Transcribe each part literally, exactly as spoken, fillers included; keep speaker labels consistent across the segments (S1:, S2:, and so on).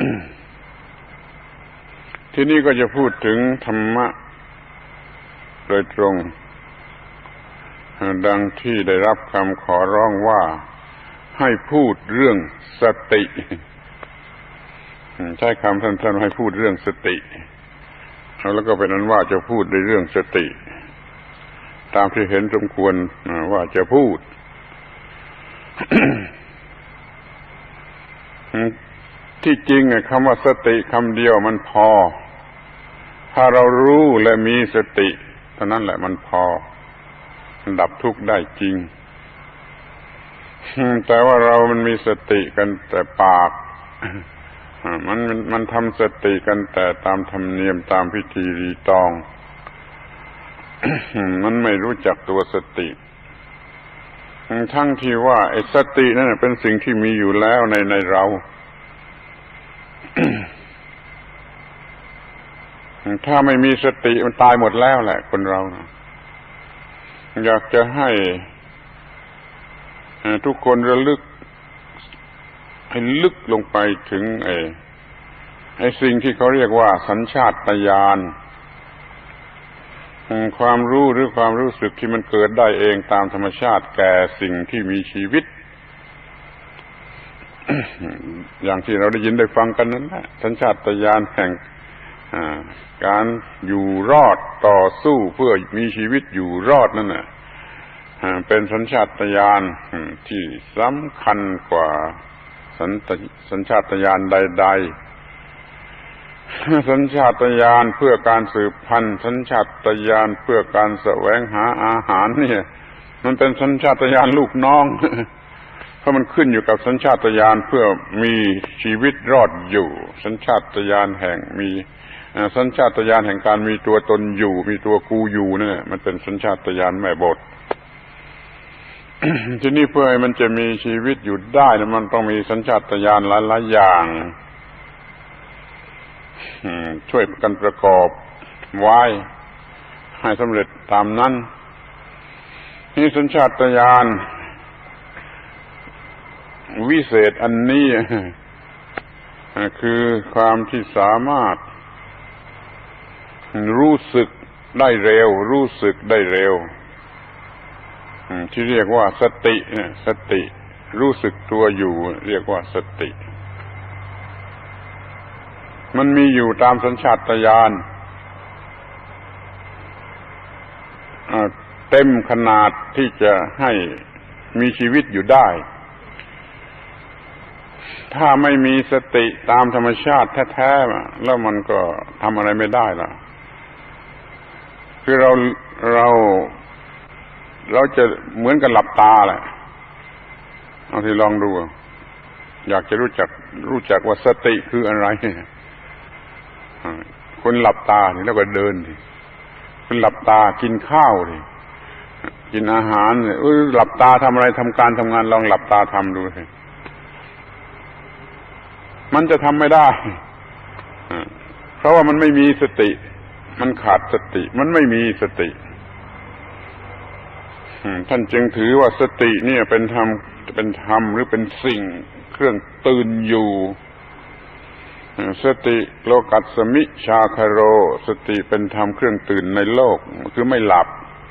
S1: ที่นี่ก็จะพูดถึงธรรมะโดยตรงดังที่ได้รับคำขอร้องว่าให้พูดเรื่องสติใช้คำสั้นๆให้พูดเรื่องสติแล้วก็เป็นนั้นว่าจะพูดในเรื่องสติตามที่เห็นสมควรว่าจะพูด ที่จริงคำว่าสติคำเดียวมันพอถ้าเรารู้และมีสติเท่านั้นแหละมันพอดับทุกข์ได้จริงแต่ว่าเรามันมีสติกันแต่ปากมันมันทำสติกันแต่ตามธรรมเนียมตามพิธีรีตอง มันไม่รู้จักตัวสติทั้งที่ว่าไอ้สตินั่นเป็นสิ่งที่มีอยู่แล้วในในเรา ถ้าไม่มีสติมันตายหมดแล้วแหละคนเราอยากจะให้ทุกคนระลึกให้ลึกลงไปถึงไอ้ไอ้สิ่งที่เขาเรียกว่าสัญชาตญาณความรู้หรือความรู้สึกที่มันเกิดได้เองตามธรรมชาติแก่สิ่งที่มีชีวิต อย่างที่เราได้ยินได้ฟังกันนั้นแหละสัญชาตญาณแห่งการอยู่รอดต่อสู้เพื่อมีชีวิตอยู่รอดนั่นน่ะเป็นสัญชาตญาณที่สำคัญกว่าสัญชาตญาณใดๆสัญชาตญาณเพื่อการสืบพันธุ์สัญชาตญาณเพื่อการแสวงหาอาหารเนี่ยมันเป็นสัญชาตญาณลูกน้อง เพราะมันขึ้นอยู่กับสัญชาตญาณเพื่อมีชีวิตรอดอยู่สัญชาตญาณแห่งมีสัญชาตญาณแห่งการมีตัวตนอยู่มีตัวกูอยู่นั่นแหละมันเป็นสัญชาตญาณแม่บท ที่นี่เพื่อให้มันจะมีชีวิตอยู่ได้นะมันต้องมีสัญชาตญาณหลายๆอย่างช่วยกันประกอบไว้ให้สำเร็จตามนั้นนี่สัญชาตญาณวิเศษอันนี้คือความที่สามารถรู้สึกได้เร็วรู้สึกได้เร็วที่เรียกว่าสติสติรู้สึกตัวอยู่เรียกว่าสติมันมีอยู่ตามสัญชาตญาณเต็มขนาดที่จะให้มีชีวิตอยู่ได้ถ้าไม่มีสติตามธรรมชาติแท้ๆแล้วมันก็ทำอะไรไม่ได้ล่ะคือเราเราเราจะเหมือนกับหลับตาแหละเอาที่ลองดูอยากจะรู้จักรู้จักว่าสติคืออะไรคนหลับตานี่แล้วก็เดินดิคนหลับตากินข้าวดิกินอาหารเนี่ยเออหลับตาทำอะไรทำการทำงานลองหลับตาทำดูสิมันจะทำไม่ได้เพราะว่ามันไม่มีสติมันขาดสติมันไม่มีสติท่านจึงถือว่าสตินี่เป็นธรรมเป็นธรรมหรือเป็นสิ่งเครื่องตื่นอยู่สติโลกัสสมิชาคโรสติเป็นธรรมเครื่องตื่นในโลกคือไม่หลับ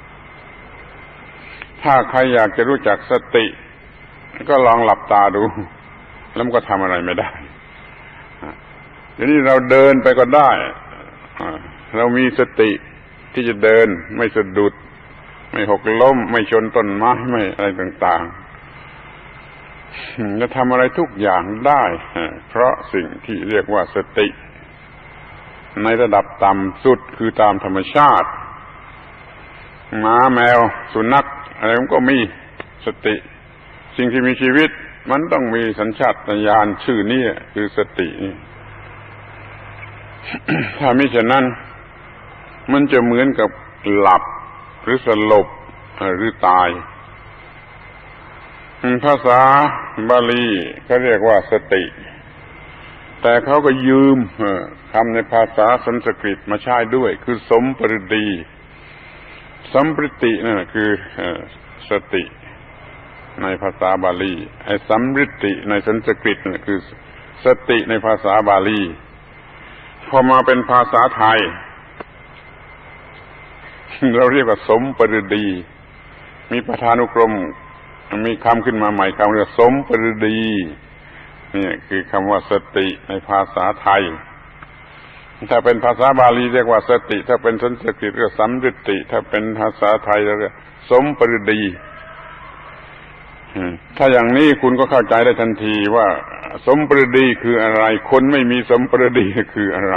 S1: ถ้าใครอยากจะรู้จักสติก็ลองหลับตาดูแล้วมันก็ทำอะไรไม่ได้ทีนี้เราเดินไปก็ได้เรามีสติที่จะเดินไม่สะดุดไม่หกล้มไม่ชนต้นไม้ไม่อะไรต่างๆจะทำอะไรทุกอย่างได้เพราะสิ่งที่เรียกว่าสติในระดับต่ำสุดคือตามธรรมชาติหมาแมวสุนัขอะไรมันก็มีสติสิ่งที่มีชีวิตมันต้องมีสัญชาตญาณชื่อนี้คือสตินี่ถ้ามิฉะนั้นมันจะเหมือนกับหลับหรือสลบหรือตายภาษาบาลีเขาเรียกว่าสติแต่เขาก็ยืมคำในภาษาสันสกฤตมาใช้ด้วยคือสมปริดีสัมปริตินั่นคือสติในภาษาบาลีไอ้สัมปริติในสันสกฤตนั่นคือสติในภาษาบาลีพอมาเป็นภาษาไทยเราเรียกว่าสมปรดีมีประธานุกรมมีคำขึ้นมาใหม่คำเรียกสมปรดีนี่คือคำว่าสติในภาษาไทยถ้าเป็นภาษาบาลีเรียกว่าสติถ้าเป็นสันสกฤตเรียกสัมฤทธิถ้าเป็นภาษาไทยเรียกสมปรดีถ้าอย่างนี้คุณก็เข้าใจได้ทันทีว่าสมปรดีคืออะไรคนไม่มีสมปรดีคืออะไร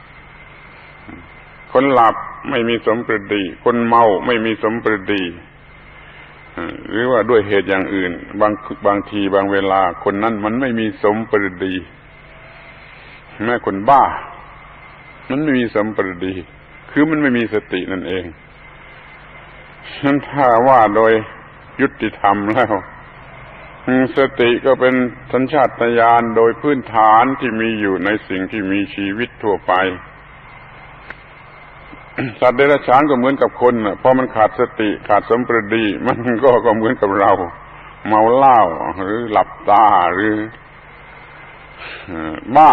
S1: คนหลับไม่มีสมปรดีคนเมาไม่มีสมปรดีหรือว่าด้วยเหตุอย่างอื่นบางบางทีบางเวลาคนนั้นมันไม่มีสมปรดีแม้คนบ้ามันไม่มีสมปรดีคือมันไม่มีสตินั่นเองนั้นถ้าว่าโดยยุติธรรมแล้วสติก็เป็นสัญชาตญาณโดยพื้นฐานที่มีอยู่ในสิ่งที่มีชีวิตทั่วไปสัตว์เดรัจฉานก็เหมือนกับคนน่ะพอมันขาดสติขาดสมปรดีมันก็ก็เหมือนกับเราเมาเหล้าหรือหลับตาหรือบ้า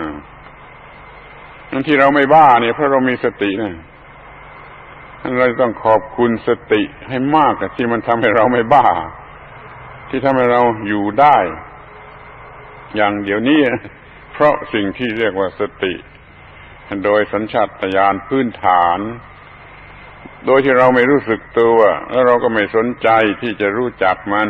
S1: นั่นที่เราไม่บ้าเนี่ยเพราะเรามีสตินะเราต้องขอบคุณสติให้มากที่มันทำให้เราไม่บ้าที่ทำให้เราอยู่ได้อย่างเดี๋ยวนี้เพราะสิ่งที่เรียกว่าสติโดยสัญชาตญาณพื้นฐานโดยที่เราไม่รู้สึกตัวแล้วเราก็ไม่สนใจที่จะรู้จักมัน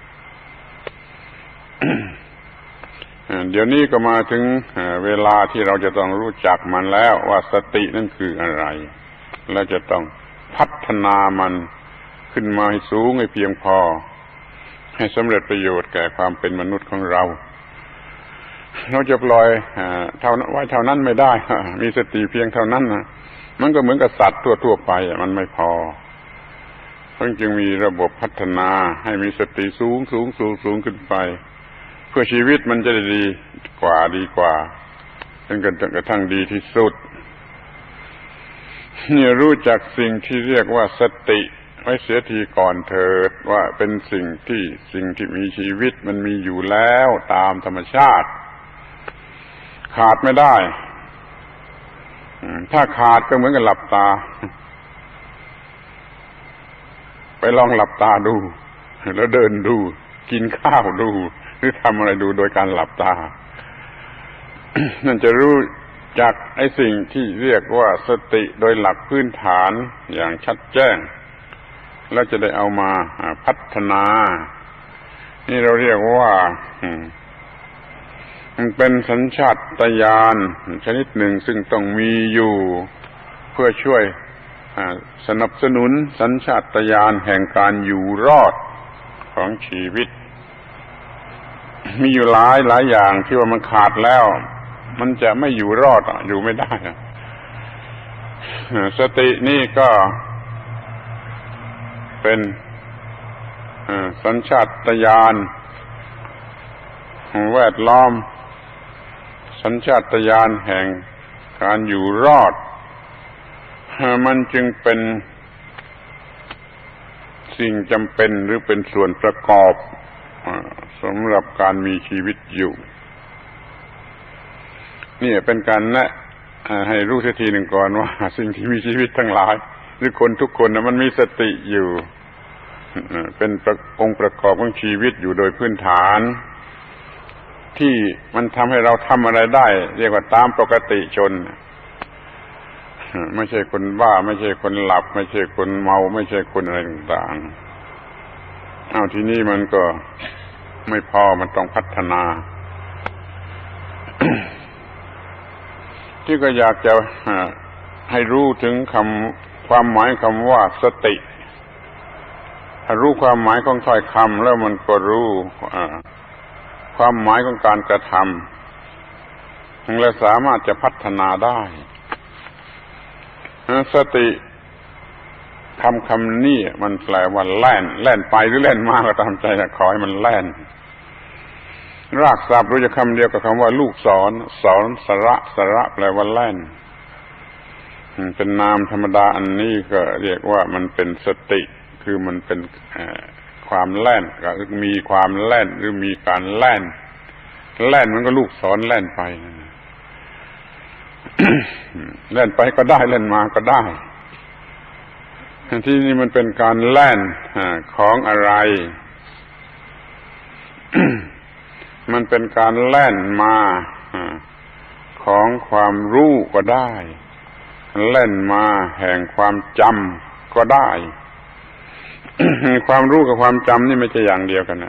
S1: เดี๋ยวนี้ก็มาถึงเวลาที่เราจะต้องรู้จักมันแล้วว่าสตินั่นคืออะไรเราจะต้องพัฒนามันขึ้นมาให้สูงให้เพียงพอให้สำเร็จประโยชน์แก่ความเป็นมนุษย์ของเราเราจะปล่อยเท่านั้นไว้เท่านั้นไม่ได้มีสติเพียงเท่านั้นนะมันก็เหมือนกับสัตว์ทั่วๆไปมันไม่พอเพราะจึงมีระบบพัฒนาให้มีสติสูงสูงสูงสูงขึ้นไปเพื่อชีวิตมันจะได้ดีกว่าดีกว่าจนกระทั่งดีที่สุดเนี่ยรู้จักสิ่งที่เรียกว่าสติไว้เสียทีก่อนเถิดว่าเป็นสิ่งที่สิ่งที่มีชีวิตมันมีอยู่แล้วตามธรรมชาติขาดไม่ได้ถ้าขาดก็เหมือนกับหลับตาไปลองหลับตาดูแล้วเดินดูกินข้าวดูหรือทำอะไรดูโดยการหลับตา นั่นจะรู้จักไอ้สิ่งที่เรียกว่าสติโดยหลักพื้นฐานอย่างชัดแจ้งแล้วจะได้เอามาพัฒนานี่เราเรียกว่ามันเป็นสัญชาตญาณชนิดหนึ่งซึ่งต้องมีอยู่เพื่อช่วยสนับสนุนสัญชาตญาณแห่งการอยู่รอดของชีวิตมีอยู่หลายหลายอย่างที่ว่ามันขาดแล้วมันจะไม่อยู่รอดอยู่ไม่ได้สตินี่ก็เป็นสัญชาตญาณแวดล้อมสัญชาตญาณแห่งการอยู่รอดมันจึงเป็นสิ่งจำเป็นหรือเป็นส่วนประกอบสำหรับการมีชีวิตอยู่นี่เป็นการแนะให้รู้สักทีหนึ่งก่อนว่าสิ่งที่มีชีวิตทั้งหลายหรือคนทุกคนมันมีสติอยู่เป็นองค์ประกอบของชีวิตอยู่โดยพื้นฐานที่มันทำให้เราทำอะไรได้เรียกว่าตามปกติชนไม่ใช่คนบ้าไม่ใช่คนหลับไม่ใช่คนเมาไม่ใช่คนอะไรต่างๆเอาทีนี้มันก็ไม่พอมันต้องพัฒนา ที่ก็อยากจะให้รู้ถึงคำความหมายคำว่าสติถ้ารู้ความหมายของถ้อยคำแล้วมันก็รู้ความหมายของการกระทำและสามารถจะพัฒนาได้สติคำคำนี้มันแปลว่าแล่นแล่นไปหรือแล่นมาก็ตามใจนะขอให้มันแล่นรากศัพท์รู้จักคำเดียวกับคำว่าลูกศรสอนสระสระแปลว่าแล่นเป็นนามธรรมดาอันนี้ก็เรียกว่ามันเป็นสติคือมันเป็นความแล่นก็มีความแล่นหรือมีการแล่นแล่นมันก็ลูกศรแล่นไป แล่นไปก็ได้แล่นมาก็ได้ที่นี่มันเป็นการแล่นของอะไร มันเป็นการแล่นมาของความรู้ก็ได้แล่นมาแห่งความจำก็ได้ ความรู้กับความจำนี่ไม่ใช่อย่างเดียวกันนะ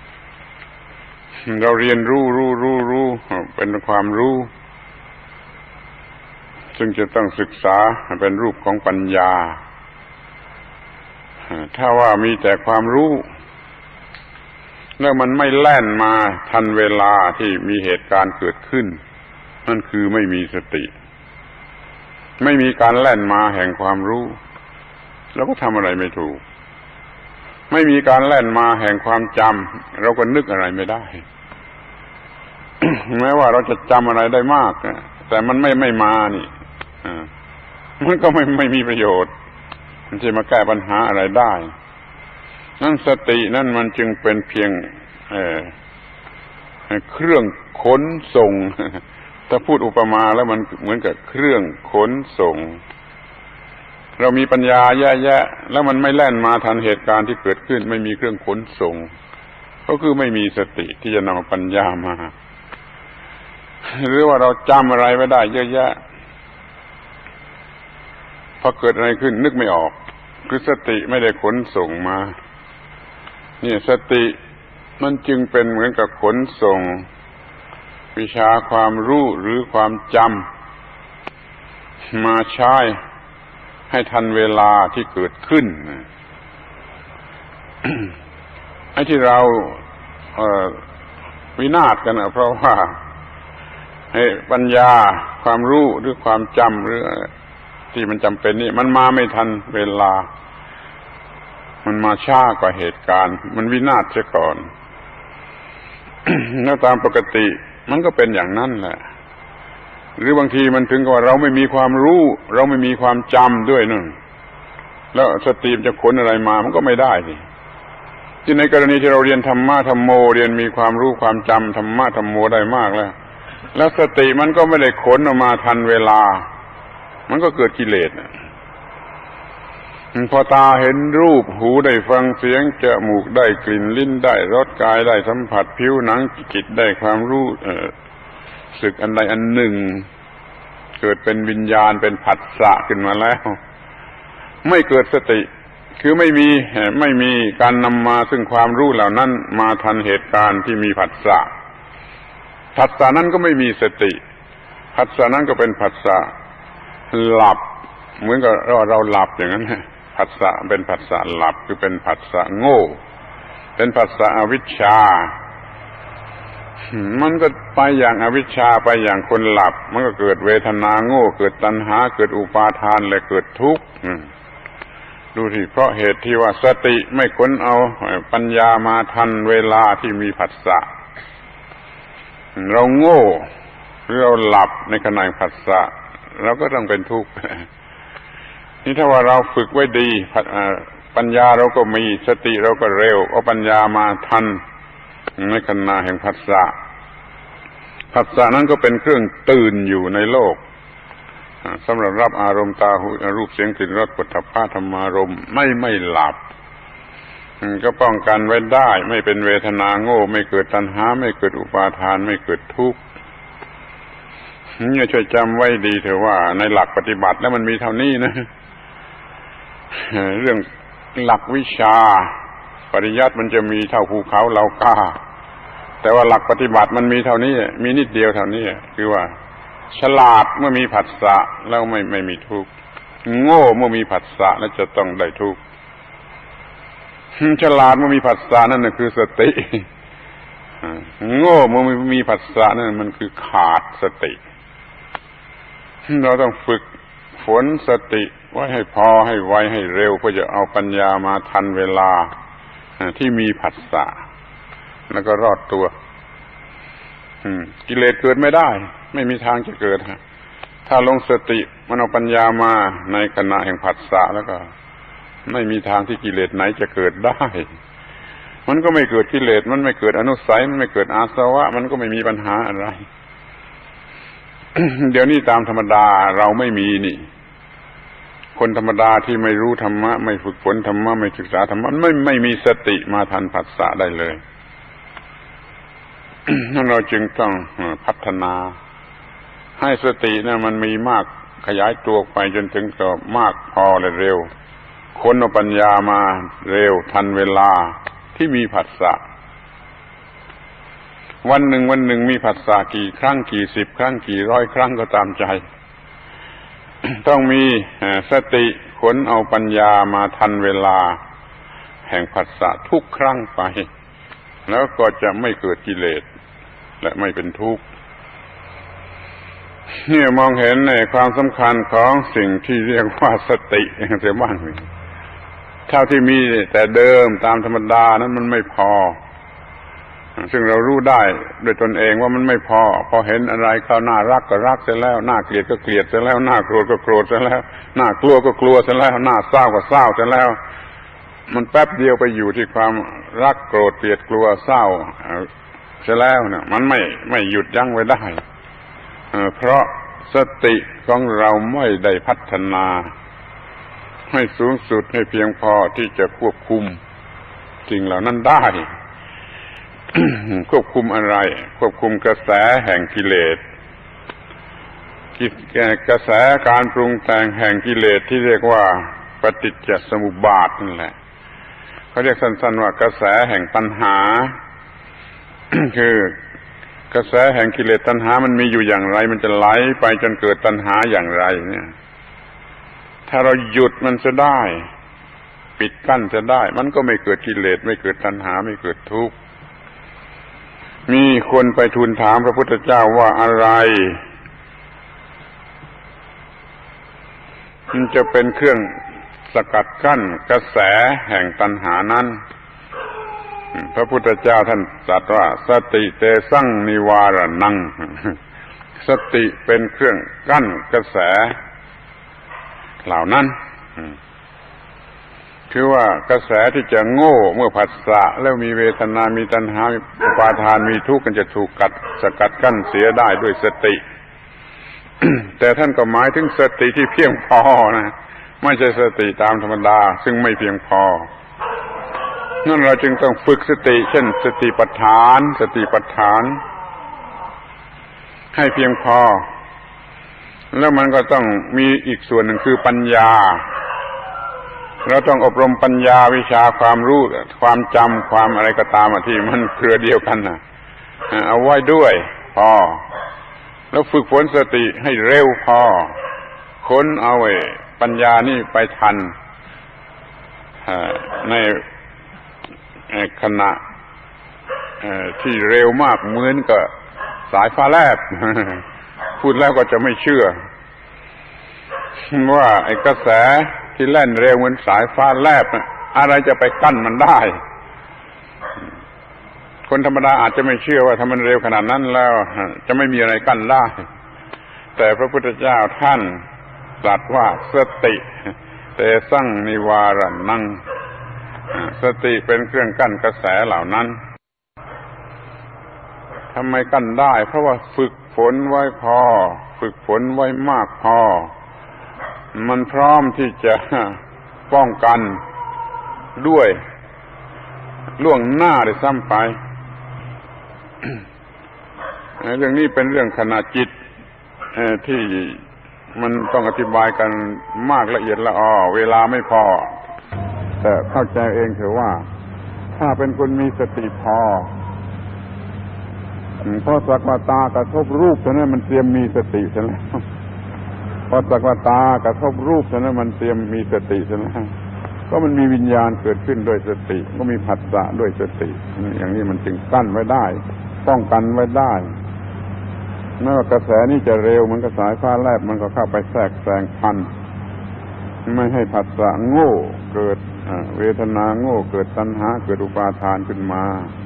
S1: เราเรียนรู้รู้รู้รู้เป็นความรู้ซึ่งจะต้องศึกษาเป็นรูปของปัญญาถ้าว่ามีแต่ความรู้แล้วมันไม่แล่นมาทันเวลาที่มีเหตุการณ์เกิดขึ้นนั่นคือไม่มีสติไม่มีการแล่นมาแห่งความรู้เราก็ทำอะไรไม่ถูกไม่มีการแล่นมาแห่งความจำเราก็นึกอะไรไม่ได้ แม้ว่าเราจะจำอะไรได้มากแต่มันไม่ไม่มานี่มันก็ไม่ไม่มีประโยชน์มันจะมาแก้ปัญหาอะไรได้นั่นสตินั่นมันจึงเป็นเพียงเอ่อเครื่องขนส่งถ้าพูดอุปมาแล้วมันเหมือนกับเครื่องขนส่งเรามีปัญญาแย่ๆแล้วมันไม่แล่นมาทันเหตุการณ์ที่เกิดขึ้นไม่มีเครื่องขนส่งก็คือไม่มีสติที่จะนำปัญญามาหรือว่าเราจำอะไรไว้ได้เยอะแยะพอเกิดอะไรขึ้นนึกไม่ออกคือสติไม่ได้ขนส่งมานี่สติมันจึงเป็นเหมือนกับขนส่งวิชาความรู้หรือความจำมาใช้ให้ทันเวลาที่เกิดขึ้น ไอ้ที่เราเอ่อวินาศกันนะเพราะว่าให้ปัญญาความรู้หรือความจำหรือที่มันจำเป็นนี่มันมาไม่ทันเวลามันมาช้ากว่าเหตุการณ์มันวินาศเสียก่อน แล้วตามปกติมันก็เป็นอย่างนั้นแหละหรือบางทีมันถึงกับว่าเราไม่มีความรู้เราไม่มีความจำด้วยนั่นแล้วสติจะขนอะไรมามันก็ไม่ได้สิที่ในกรณีที่เราเรียนธรรมะธรรมโมเรียนมีความรู้ความจำธรรมะธรรมโมได้มากแล้วแล้วสติมันก็ไม่ได้ขนออกมาทันเวลามันก็เกิดกิเลสพอตาเห็นรูปหูได้ฟังเสียงจมูกได้กลิ่นลิ้นได้รสกายได้สัมผัสผิวหนังจิตได้ความรู้เอ่อสึกอันใดอันหนึ่งเกิดเป็นวิญญาณเป็นผัสสะขึ้นมาแล้วไม่เกิดสติคือไม่มีไม่มีการนำมาซึ่งความรู้เหล่านั้นมาทันเหตุการณ์ที่มีผัสสะผัสสะนั้นก็ไม่มีสติผัสสะนั้นก็เป็นผัสสะหลับเหมือนกับเราเราหลับอย่างนั้นผัสสะเป็นผัสสะหลับคือเป็นผัสสะโง่เป็นผัสสะอวิชชามันก็ไปอย่างอวิชชาไปอย่างคนหลับมันก็เกิดเวทนาโง่เกิดตัณหาเกิดอุปาทานและเกิดทุกข์ดูสิเพราะเหตุที่ว่าสติไม่ค้นเอาปัญญามาทันเวลาที่มีผัสสะเราโง่หรือเราหลับในขณะผัสสะเราก็ต้องเป็นทุกข์นี่ถ้าว่าเราฝึกไว้ดีปัญญาเราก็มีสติเราก็เร็วเอาปัญญามาทันในขณะแห่งผัสสะผัสสะนั้นก็เป็นเครื่องตื่นอยู่ในโลกสำหรับรับอารมณ์ตาหูรูปเสียงกลิ่นรสโผฏฐัพพะธรรมารมณ์ไม่ไม่หลับก็ป้องกันไว้ได้ไม่เป็นเวทนาโง่ไม่เกิดตัณหาไม่เกิดอุปาทานไม่เกิดทุกข์นี่ช่วยจำไว้ดีเถอะว่าในหลักปฏิบัติแล้วมันมีเท่านี้นะเรื่องหลักวิชาปริยัติมันจะมีเท่าภูเขาเหล่ากาแต่ว่าหลักปฏิบัติมันมีเท่านี้มีนิดเดียวเท่านี้คือว่าฉลาดเมื่อมีผัสสะแล้วไม่ไม่มีทุกข์โง่เมื่อมีผัสสะแล้วจะต้องได้ทุกข์ฉลาดเมื่อมีผัสสะนั่นน่ะคือสติโง่เมื่อมีผัสสะนั่นมันคือขาดสติเราต้องฝึกฝนสติไว้ให้พอให้ไวให้เร็วเพื่อจะเอาปัญญามาทันเวลาที่มีผัสสะแล้วก็รอดตัวกิเลสเกิดไม่ได้ไม่มีทางจะเกิดถ้าลงสติมันเอาปัญญามาในขณะแห่งผัสสะแล้วก็ไม่มีทางที่กิเลสไหนจะเกิดได้มันก็ไม่เกิดกิเลสมันไม่เกิดอนุสัยมันไม่เกิดอาสวะมันก็ไม่มีปัญหาอะไร เดี๋ยวนี้ตามธรรมดาเราไม่มีนี่คนธรรมดาที่ไม่รู้ธรรมะไม่ฝึกฝนธรรมะไม่ศึกษาธรรมะไม่ไม่มีสติมาทันผัสสะได้เลย นั่นเราจึงต้องพัฒนาให้สตินะมันมีมากขยายตัวไปจนถึงกับมากพอและเร็วค้นเอาปัญญามาเร็วทันเวลาที่มีผัสสะวันหนึ่งวันหนึ่งมีผัสสะกี่ครั้งกี่สิบครั้งกี่ร้อยครั้งก็ตามใจ ต้องมีสติค้นเอาปัญญามาทันเวลาแห่งผัสสะทุกครั้งไปแล้วก็จะไม่เกิดกิเลสและไม่เป็นทุกข์เนี่ยมองเห็นในความสำคัญของสิ่งที่เรียกว่าสติเสียบ้างเท่าที่มีแต่เดิมตามธรรมดานั้นมันไม่พอซึ่งเรารู้ได้โดยตนเองว่ามันไม่พอพอเห็นอะไรเข้าน่ารักก็รักเสียแล้วน่าเกลียดก็เกลียดเสียแล้วน่าโกรธก็โกรธเสียแล้วน่ากลัวก็กลัวเสียแล้วน่าเศร้าก็เศร้าเสียแล้วมันแป๊บเดียวไปอยู่ที่ความรักโกรธเกลียดกลัวเศร้าเสียแล้วเนี่ยมันไม่ไม่หยุดยั้งไว้ได้เพราะสติของเราไม่ได้พัฒนาให้สูงสุดให้เพียงพอที่จะควบคุมสิ่งเหล่านั้นได้ ควบคุมอะไรควบคุมกระแสแห่งกิเลสกระแสการปรุงแต่งแห่งกิเลสที่เรียกว่าปฏิจจสมุปบาทนั่นแหละเขาเรียกสั้นๆว่ากระแสแห่งตัณหา คือกระแสแห่งกิเลสตัณหามันมีอยู่อย่างไรมันจะไหลไปจนเกิดตัณหาอย่างไรเนี่ยถ้าเราหยุดมันจะได้ปิดกั้นจะได้มันก็ไม่เกิดกิเลสไม่เกิดตัณหาไม่เกิดทุกข์มีคนไปทูลถามพระพุทธเจ้าว่าอะไรมันจะเป็นเครื่องสกัดกั้นกระแสแห่งตัณหานั้นพระพุทธเจ้าท่านตรัสว่าสติเตสังนิวารนังสติเป็นเครื่องกั้นกระแสเหล่านั้นคือว่ากระแสที่จะโง่เมื่อผัสสะแล้วมีเวทนามีตัณหามีอุปาทานมีทุกข์กันจะถูกกัดสกัดกั้นเสียได้ด้วยสติ แต่ท่านก็หมายถึงสติที่เพียงพอนะไม่ใช่สติตามธรรมดาซึ่งไม่เพียงพอนั่นเราจึงต้องฝึกสติเช่นสติปัฏฐานสติปัฏฐานให้เพียงพอแล้วมันก็ต้องมีอีกส่วนหนึ่งคือปัญญาเราต้องอบรมปัญญาวิชาความรู้ความจำความอะไรก็ตามที่มันเครือเดียวกันนะเอาไว้ด้วยพอแล้วฝึกฝนสติให้เร็วพอค้นเอาไอ้ปัญญานี่ไปทันในขณะที่เร็วมากเหมือนกับสายฟ้าแลบพูดแล้วก็จะไม่เชื่อว่าไอ้กระแสที่แล่นเร็วเหมือนสายฟ้าแลบอะไรจะไปกั้นมันได้คนธรรมดาอาจจะไม่เชื่อว่าถ้ามันเร็วขนาดนั้นแล้วจะไม่มีอะไรกั้นได้แต่พระพุทธเจ้าท่านตรัสว่าสติเตสังนิวารนังสติเป็นเครื่องกั้นกระแสเหล่านั้นทำไมกั้นได้เพราะว่าฝึกฝนไว้พอฝึกฝนไว้มากพอมันพร้อมที่จะป้องกันด้วยล่วงหน้าได้ซ้ำไป เรื่องนี้เป็นเรื่องขณะจิตที่มันต้องอธิบายกันมากละเอียดละออเวลาไม่พอแต่เข้าใจเองเถอะว่าถ้าเป็นคนมีสติพอพอสักว่าตากระทบรูปเท่านั้นมันเตรียมมีสติซะแล้วพอสักว่าตากระทบรูปเท่านั้นมันเตรียมมีสติซะแล้วก็มันมีวิญญาณเกิดขึ้นด้วยสติก็มีผัสสะด้วยสติอย่างนี้มันจึงกั้นไว้ได้ป้องกันไว้ได้แม้ว่ากระแสนี้จะเร็วมันก็สายฟ้าแลบมันก็เข้าไปแทรกแซงพันไม่ให้ผัสสะโง่เกิดเวทนาโง่เกิดตัณหาเกิดอุปาทานขึ้นมา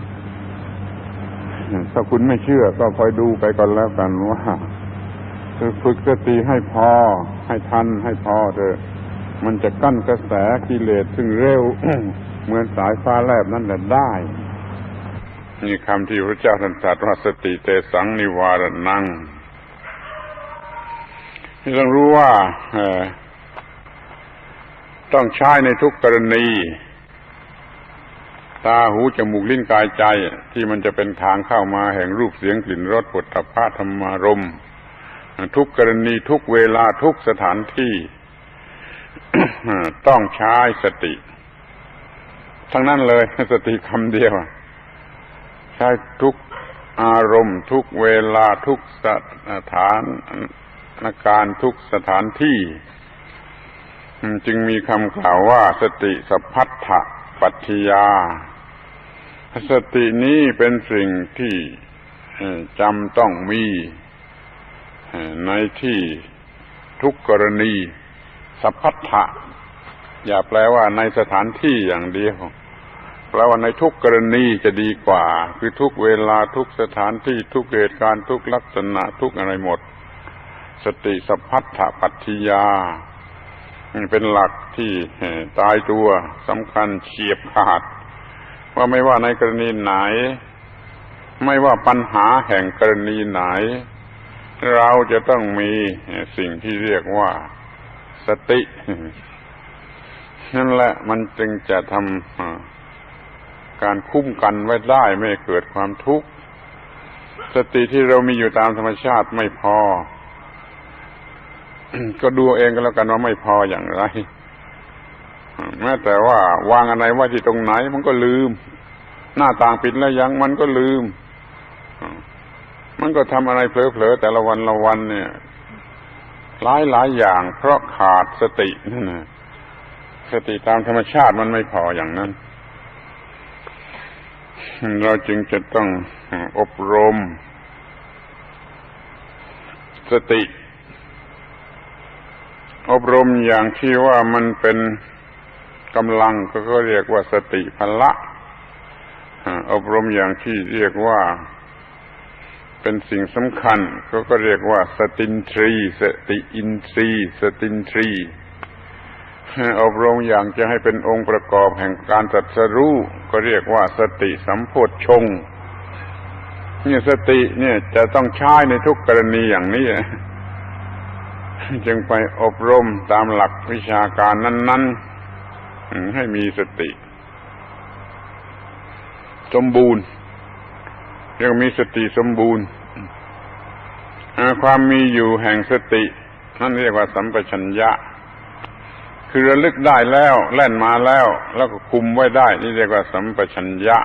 S1: ถ้าคุณไม่เชื่อก็คอยดูไปก่อนแล้วกันว่าคือฝึกสติให้พอให้ทันให้พอเถอะมันจะกั้นกระแสกิเลสซึ่งเร็วเหมือนสายฟ้าแลบนั่นแหละได้นี่คำที่พระเจ้าท่านตรัสว่าสติเตสังนิวารนังที่ต้องรู้ว่าต้องใช้ในทุกกรณีตาหูจมูกลิ้นกายใจที่มันจะเป็นทางเข้ามาแห่งรูปเสียงกลิ่นรสโผฏฐัพพะธรรมารมณ์ทุกกรณีทุกเวลาทุกสถานที่ ต้องใช้สติทั้งนั้นเลยสติคำเดียวใช้ทุกอารมณ์ทุกเวลาทุกสถานการณ์ทุกสถานที่จึงมีคำกล่าวว่าสติสัพพัทธปัจจยาสตินี้เป็นสิ่งที่จำต้องมีในที่ทุกกรณีสัพพัทธะอย่าแปลว่าในสถานที่อย่างเดียวแปลว่าในทุกกรณีจะดีกว่าคือทุกเวลาทุกสถานที่ทุกเหตุการณ์ทุกลักษณะทุกอะไรหมดสติสัพพัทธปัจจยาเป็นหลักที่ตายตัวสำคัญเฉียบขาดว่าไม่ว่าในกรณีไหนไม่ว่าปัญหาแห่งกรณีไหนเราจะต้องมีสิ่งที่เรียกว่าสตินั่นแหละมันจึงจะทำการคุ้มกันไว้ได้ไม่เกิดความทุกข์สติที่เรามีอยู่ตามธรรมชาติไม่พอก็ดูเองก็แล้วกันว่าไม่พออย่างไรแม้แต่ว่าวางอะไรไว้ที่ตรงไหนมันก็ลืมหน้าต่างปิดแล้วยังมันก็ลืมมันก็ทำอะไรเผลอๆแต่ละวันละวันเนี่ยหลายหลายอย่างเพราะขาดสตินั่นนะสติตามธรรมชาติมันไม่พออย่างนั้นเราจึงจะต้องอบรมสติอบรมอย่างที่ว่ามันเป็นกำลังก็เรียกว่าสติพละอบรมอย่างที่เรียกว่าเป็นสิ่งสำคัญก็ก็เรียกว่าสตินทรีสติอินทรีย์สตินทรีอบรมอย่างจะให้เป็นองค์ประกอบแห่งการตรัสรู้ก็เรียกว่าสติสัมโพชฌงค์เนี่ยสติเนี่ยจะต้องใช้ในทุกกรณีอย่างนี้จึงไปอบรมตามหลักวิชาการนั้นๆให้มีสติสมบูรณ์เรียกมีสติสมบูรณ์ความมีอยู่แห่งสตินั่นเรียกว่าสัมปชัญญะคือระลึกได้แล้วแล่นมาแล้วแล้วก็คุมไว้ได้นี่เรียกว่าสัมปชัญญะ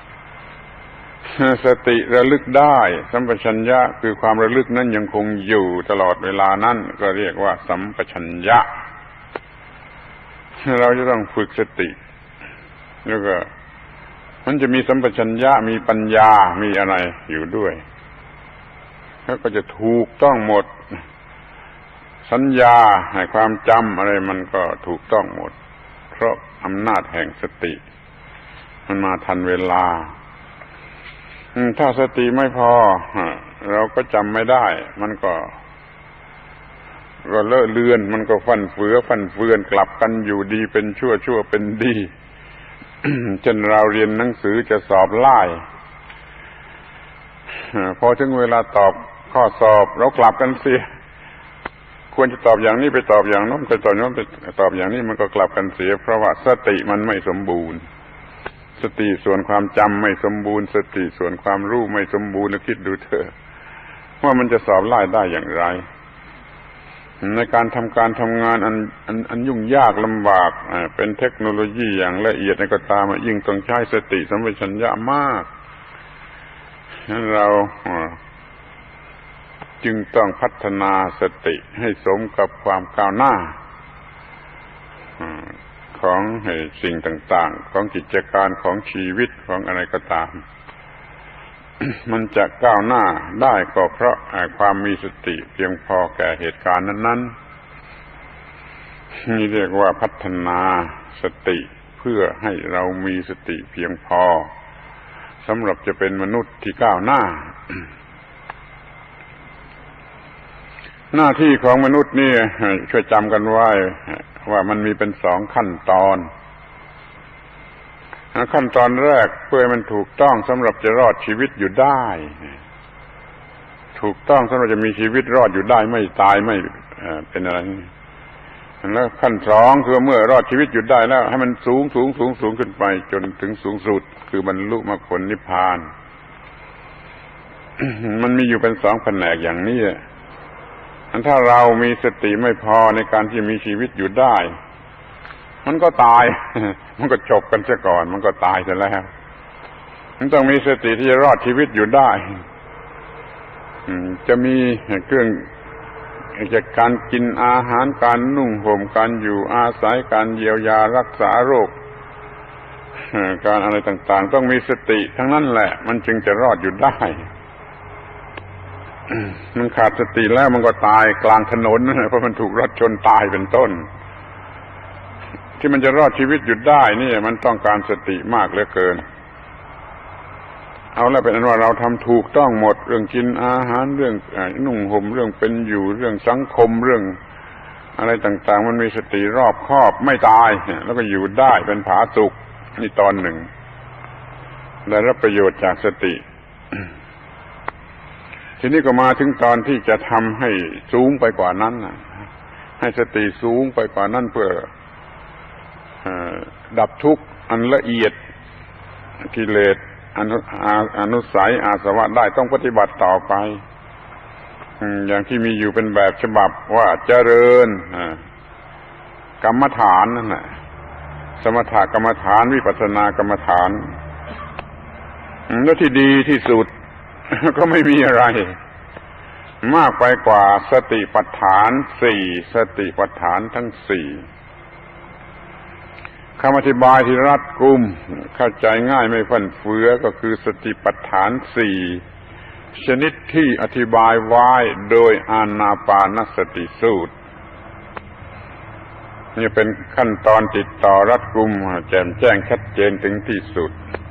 S1: สติระลึกได้สัมปชัญญะคือความระลึกนั้นยังคงอยู่ตลอดเวลานั้นก็เรียกว่าสัมปชัญญะเราจะต้องฝึกสติแล้วก็มันจะมีสัมปชัญญะมีปัญญามีอะไรอยู่ด้วยแล้วก็จะถูกต้องหมดสัญญาให้ความจำอะไรมันก็ถูกต้องหมดเพราะอำนาจแห่งสติมันมาทันเวลาถ้าสติไม่พอเราก็จำไม่ได้มันก็ก็เลอะเลือนมันก็ฟั่นเฟือฟั่นเฟือนกลับกันอยู่ดีเป็นชั่วชั่วเป็นดี จนเราเรียนหนังสือจะสอบไล่พอถึงเวลาตอบข้อสอบเรากลับกันเสียควรจะตอบอย่างนี้ไปตอบอย่างโน้นไปตอบโน้นไปตอบอย่างนี้มันก็กลับกันเสียเพราะว่าสติมันไม่สมบูรณ์สติส่วนความจำไม่สมบูรณ์สติส่วนความรู้ไม่สมบูรณ์แล้วคิดดูเถอะว่ามันจะสอบไล่ได้อย่างไรในการทำการทำงานอันอันอันยุ่งยากลำบากเป็นเทคโนโลยีอย่างละเอียดในก็ตามยิ่งต้องใช้สติสัมปชัญญะมากฉะนั้นเราจึงต้องพัฒนาสติให้สมกับความก้าวหน้าของสิ่งต่างๆของกิจการของชีวิตของอะไรก็ตาม มันจะก้าวหน้าได้ก็เพราะความมีสติเพียงพอแก่เหตุการณ์นั้นๆนี่เรียกว่าพัฒนาสติเพื่อให้เรามีสติเพียงพอสำหรับจะเป็นมนุษย์ที่ก้าวหน้า หน้าที่ของมนุษย์นี่ช่วยจำกันไว้ว่ามันมีเป็นสองขั้นตอนขั้นตอนแรกเพื่อให้มันถูกต้องสำหรับจะรอดชีวิตอยู่ได้ถูกต้องสำหรับจะมีชีวิตรอดอยู่ได้ไม่ตายไม่เป็นอะไรแล้วขั้นสองคือเมื่อรอดชีวิตอยู่ได้แล้วให้มันสูงสูงสูงสูงขึ้นไปจนถึงสูงสุดคือบรรลุมรรคผลนิพพาน มันมีอยู่เป็นสองแผนกอย่างนี้ถ้าเรามีสติไม่พอในการที่มีชีวิตอยู่ได้มันก็ตาย มันก็จบกันซะก่อนมันก็ตายซะแล้วมันต้องมีสติที่จะรอดชีวิตอยู่ได้จะมีเครื่องจากการกินอาหารการนุ่งห่มการอยู่อาศัยการเยียวยารักษาโรคการอะไรต่างๆต้องมีสติทั้งนั้นแหละมันจึงจะรอดอยู่ได้มันขาดสติแล้วมันก็ตายกลางถนนเพราะมันถูกรถชนตายเป็นต้นที่มันจะรอดชีวิตอยู่ได้นี่มันต้องการสติมากเหลือเกินเอาละเป็นอันว่าเราทำถูกต้องหมดเรื่องกินอาหารเรื่องนุ่งห่มเรื่องเป็นอยู่เรื่องสังคมเรื่องอะไรต่างๆมันมีสติรอบคอบไม่ตายแล้วก็อยู่ได้เป็นผาสุกนี่ตอนหนึ่งได้รับประโยชน์จากสติ ทีนี้ก็มาถึงตอนที่จะทำให้สูงไปกว่านั้นให้สติสูงไปกว่านั้นเพื่อดับทุกข์อันละเอียดกิเลสอนุอนุสัยอาสวะได้ต้องปฏิบัติต่อไปอย่างที่มีอยู่เป็นแบบฉบับว่าเจริญกรรมฐานนั่นแหละสมถกรรมฐานวิปัสสนากรรมฐานแล้วที่ดีที่สุดก็ไม่มีอะไรมากไปกว่าสติปัฏฐานสี่สติปัฏฐานทั้งสี่คำอธิบายที่รัดกุมเข้าใจง่ายไม่ฟั่นเฟือก็คือสติปัฏฐานสี่ชนิดที่อธิบายไว้โดยอานาปานสติสูตรนี่เป็นขั้นตอนติดต่อรัดกุมแจ่มแจ้งชัดเจนถึงที่สุด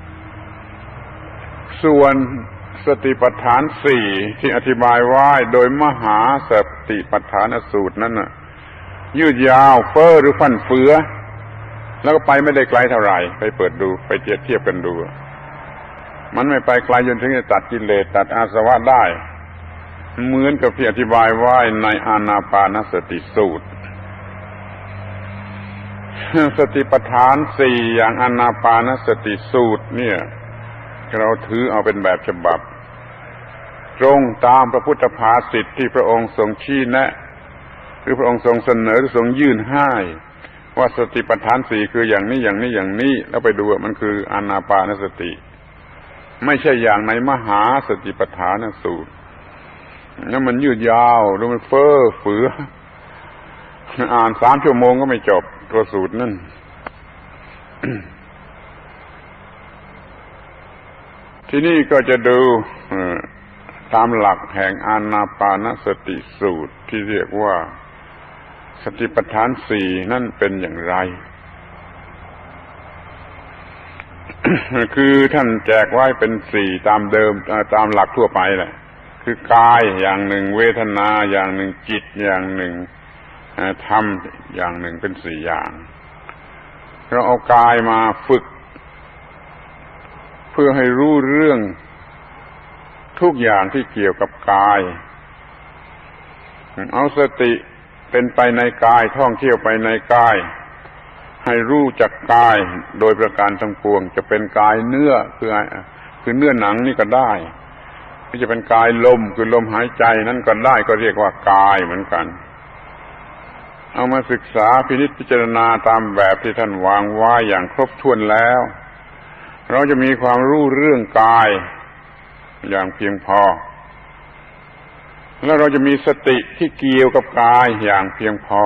S1: ส่วนสติปัฏฐานสี่ที่อธิบายไว้โดยมหาสติปัฏฐานสูตรนั้นน่ะยืดยาวเฟ้อหรือฟั่นเฟือแล้วก็ไปไม่ได้ไกลเท่าไหร่ไปเปิดดูไปเทียบเทียบกันดูมันไม่ไปไกลจนถึงจะตัดกิเลสตัดอาสวะได้เหมือนกับที่อธิบายไว้ในอานาปานสติสูตรสติปัฏฐานสี่อย่างอานาปานสติสูตรเนี่ยเราถือเอาเป็นแบบฉบับตรงตามพระพุทธภาษิตที่พระองค์ทรงชี้แนะหรือพระองค์ทรงเสนอหรือทรงยื่นให้ว่าสติปัฏฐานสี่คืออย่างนี้อย่างนี้อย่างนี้แล้วไปดูว่ามันคืออานาปานสติไม่ใช่อย่างในมหาสติปัฏฐานสูตรแล้วมันยืดยาวแล้วมันเฟ้อเฟืออ่านสามชั่วโมงก็ไม่จบตัวสูตรนั่น ที่นี่ก็จะดูตามหลักแห่งอานาปานสติสูตรที่เรียกว่าสติปัฏฐานสี่นั่นเป็นอย่างไร คือท่านแจกไว้เป็นสี่ตามเดิมตามหลักทั่วไปแหละคือกายอย่างหนึ่งเวทนาอย่างหนึ่งจิตอย่างหนึ่งธรรมอย่างหนึ่งเป็นสี่อย่างเราเอากายมาฝึกเพื่อให้รู้เรื่องทุกอย่างที่เกี่ยวกับกายเอาสติเป็นไปในกายท่องเที่ยวไปในกายให้รู้จักกายโดยประการทั้งปวงจะเป็นกายเนื้อคือคือเนื้อหนังนี่ก็ได้ที่จะเป็นกายลมคือลมหายใจนั่นก็ได้ก็เรียกว่ากายเหมือนกันเอามาศึกษาพินิจพิจารณาตามแบบที่ท่านวางไว้อย่างครบถ้วนแล้วเราจะมีความรู้เรื่องกายอย่างเพียงพอแล้วเราจะมีสติที่เกี่ยวกับกายอย่างเพียงพอ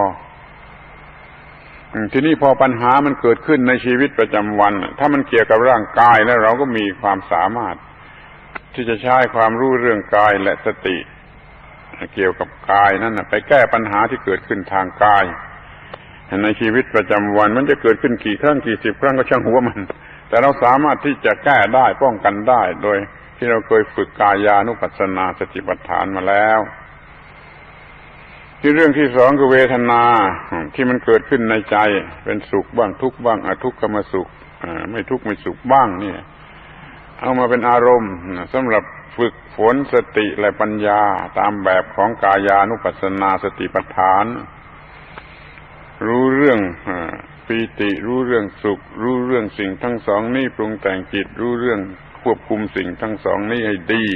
S1: ทีนี้พอปัญหามันเกิดขึ้นในชีวิตประจำวันถ้ามันเกี่ยวกับร่างกายแล้วเราก็มีความสามารถที่จะใช้ความรู้เรื่องกายและสติเกี่ยวกับกายนั่นไปแก้ปัญหาที่เกิดขึ้นทางกายในชีวิตประจำวันมันจะเกิดขึ้นกี่ครั้งกี่สิบครั้งก็ช่างหัวมันแต่เราสามารถที่จะแก้ได้ป้องกันได้โดยที่เราเคยฝึกกายานุปัสสนาสติปัฏฐานมาแล้วที่เรื่องที่สองคือเวทนาที่มันเกิดขึ้นในใจเป็นสุขบ้างทุกข์บ้างอทุกขมสุขไม่ทุกข์ไม่สุขบ้างเนี่ยเอามาเป็นอารมณ์สำหรับฝึกฝนสติและปัญญาตามแบบของกายานุปัสสนาสติปัฏฐานรู้เรื่องปีติรู้เรื่องสุขรู้เรื่องสิ่งทั้งสองนี้ปรุงแต่งจิตรู้เรื่องควบคุมสิ่งทั้งสองนี้ให้ดี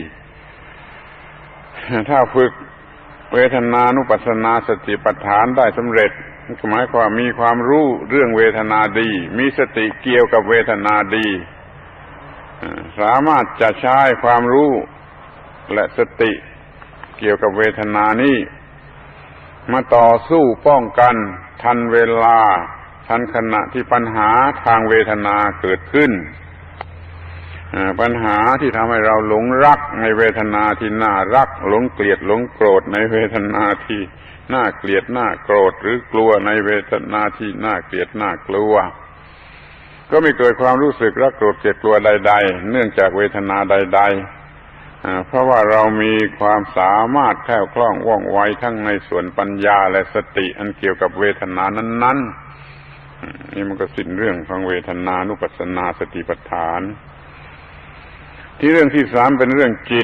S1: ถ้าฝึกเวทนานุปัสสนาสติปัฏฐานได้สำเร็จหมายความมีความรู้เรื่องเวทนาดีมีสติเกี่ยวกับเวทนาดีสามารถจะใช้ความรู้และสติเกี่ยวกับเวทนานี้มาต่อสู้ป้องกันทันเวลาทันขณะที่ปัญหาทางเวทนาเกิดขึ้นปัญหาที่ทำให้เราหลงรักในเวทนาที่น่ารักหลงเกลียดหลงโกรธในเวทนาที่น่าเกลียดน่าโกรธหรือกลัวในเวทนาที่น่าเกลียดน่ากลัวก็ไม่เกิดความรู้สึกรักโกรธเกลียดกลัวใดๆเนื่องจากเวทนาใดๆเพราะว่าเรามีความสามารถแคล่วคล่องว่องไวทั้งในส่วนปัญญาและสติอันเกี่ยวกับเวทนานั้นๆนี่มันก็สิ้นเรื่องของเวทนานุปัสสนาสติปัฏฐานที่เรื่องที่สามเป็นเรื่องจิต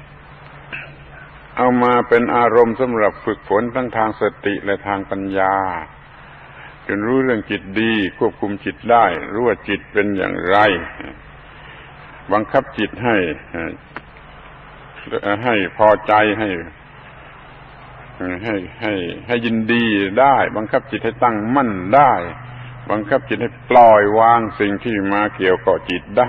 S1: เอามาเป็นอารมณ์สำหรับฝึกฝนทั้งทางสติและทางปัญญาจนรู้เรื่องจิตดีควบคุมจิตได้รู้ว่าจิตเป็นอย่างไรบังคับจิตให้ให้พอใจให้ให้ให้ให้ยินดีได้บังคับจิตให้ตั้งมั่นได้บังคับจิตให้ปล่อยวางสิ่งที่มาเกี่ยวกับจิตได้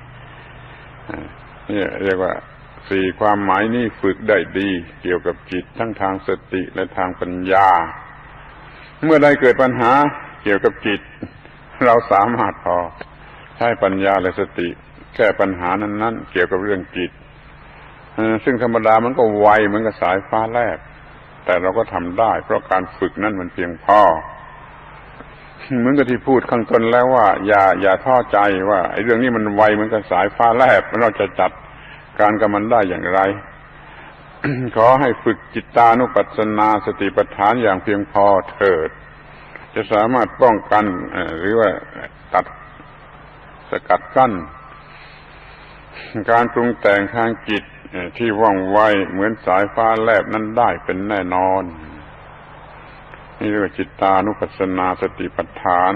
S1: นี่เรียกว่าสี่ความหมายนี้ฝึกได้ดีเกี่ยวกับจิตทั้งทางสติและทางปัญญาเมื่อใดเกิดปัญหาเกี่ยวกับจิตเราสามารถพอใช้ปัญญาและสติแก้ปัญหานั้นๆเกี่ยวกับเรื่องจิตซึ่งธรรมดามันก็ไวเหมือนกับสายฟ้าแลบแต่เราก็ทำได้เพราะการฝึกนั้นมันเพียงพอเหมือนกับที่พูดข้างต้นแล้วว่าอย่าอย่าท้อใจว่าไอ้เรื่องนี้มันไวเหมือนกับสายฟ้าแลบเราจะจัดการกับมันได้อย่างไร ขอให้ฝึกจิตตานุปัสสนาสติปัฏฐานอย่างเพียงพอเถิดจะสามารถป้องกันหรือว่าตัดสกัดกั้นการปรุงแต่งทางจิตที่ว่องไวเหมือนสายฟ้าแลบนั้นได้เป็นแน่นอนนี่เรียกว่าจิตตานุปัสสนาสติปัฏฐาน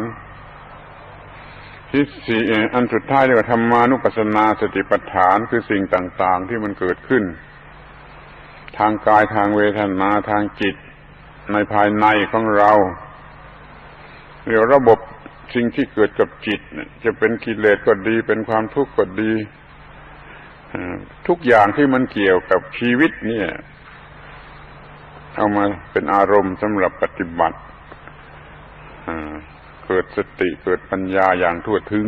S1: ที่สี่อันสุดท้ายเรียกว่าธรรมานุปัสสนาสติปัฏฐานคือสิ่งต่างๆที่มันเกิดขึ้นทางกายทางเวทนาทางจิตในภายในของเราเรียกระบบสิ่งที่เกิดกับจิตจะเป็นกิเลสก็ดีเป็นความทุกข์ก็ดีทุกอย่างที่มันเกี่ยวกับชีวิตเนี่ยเอามาเป็นอารมณ์สำหรับปฏิบัติเกิดสติเกิดปัญญาอย่างทั่วถึง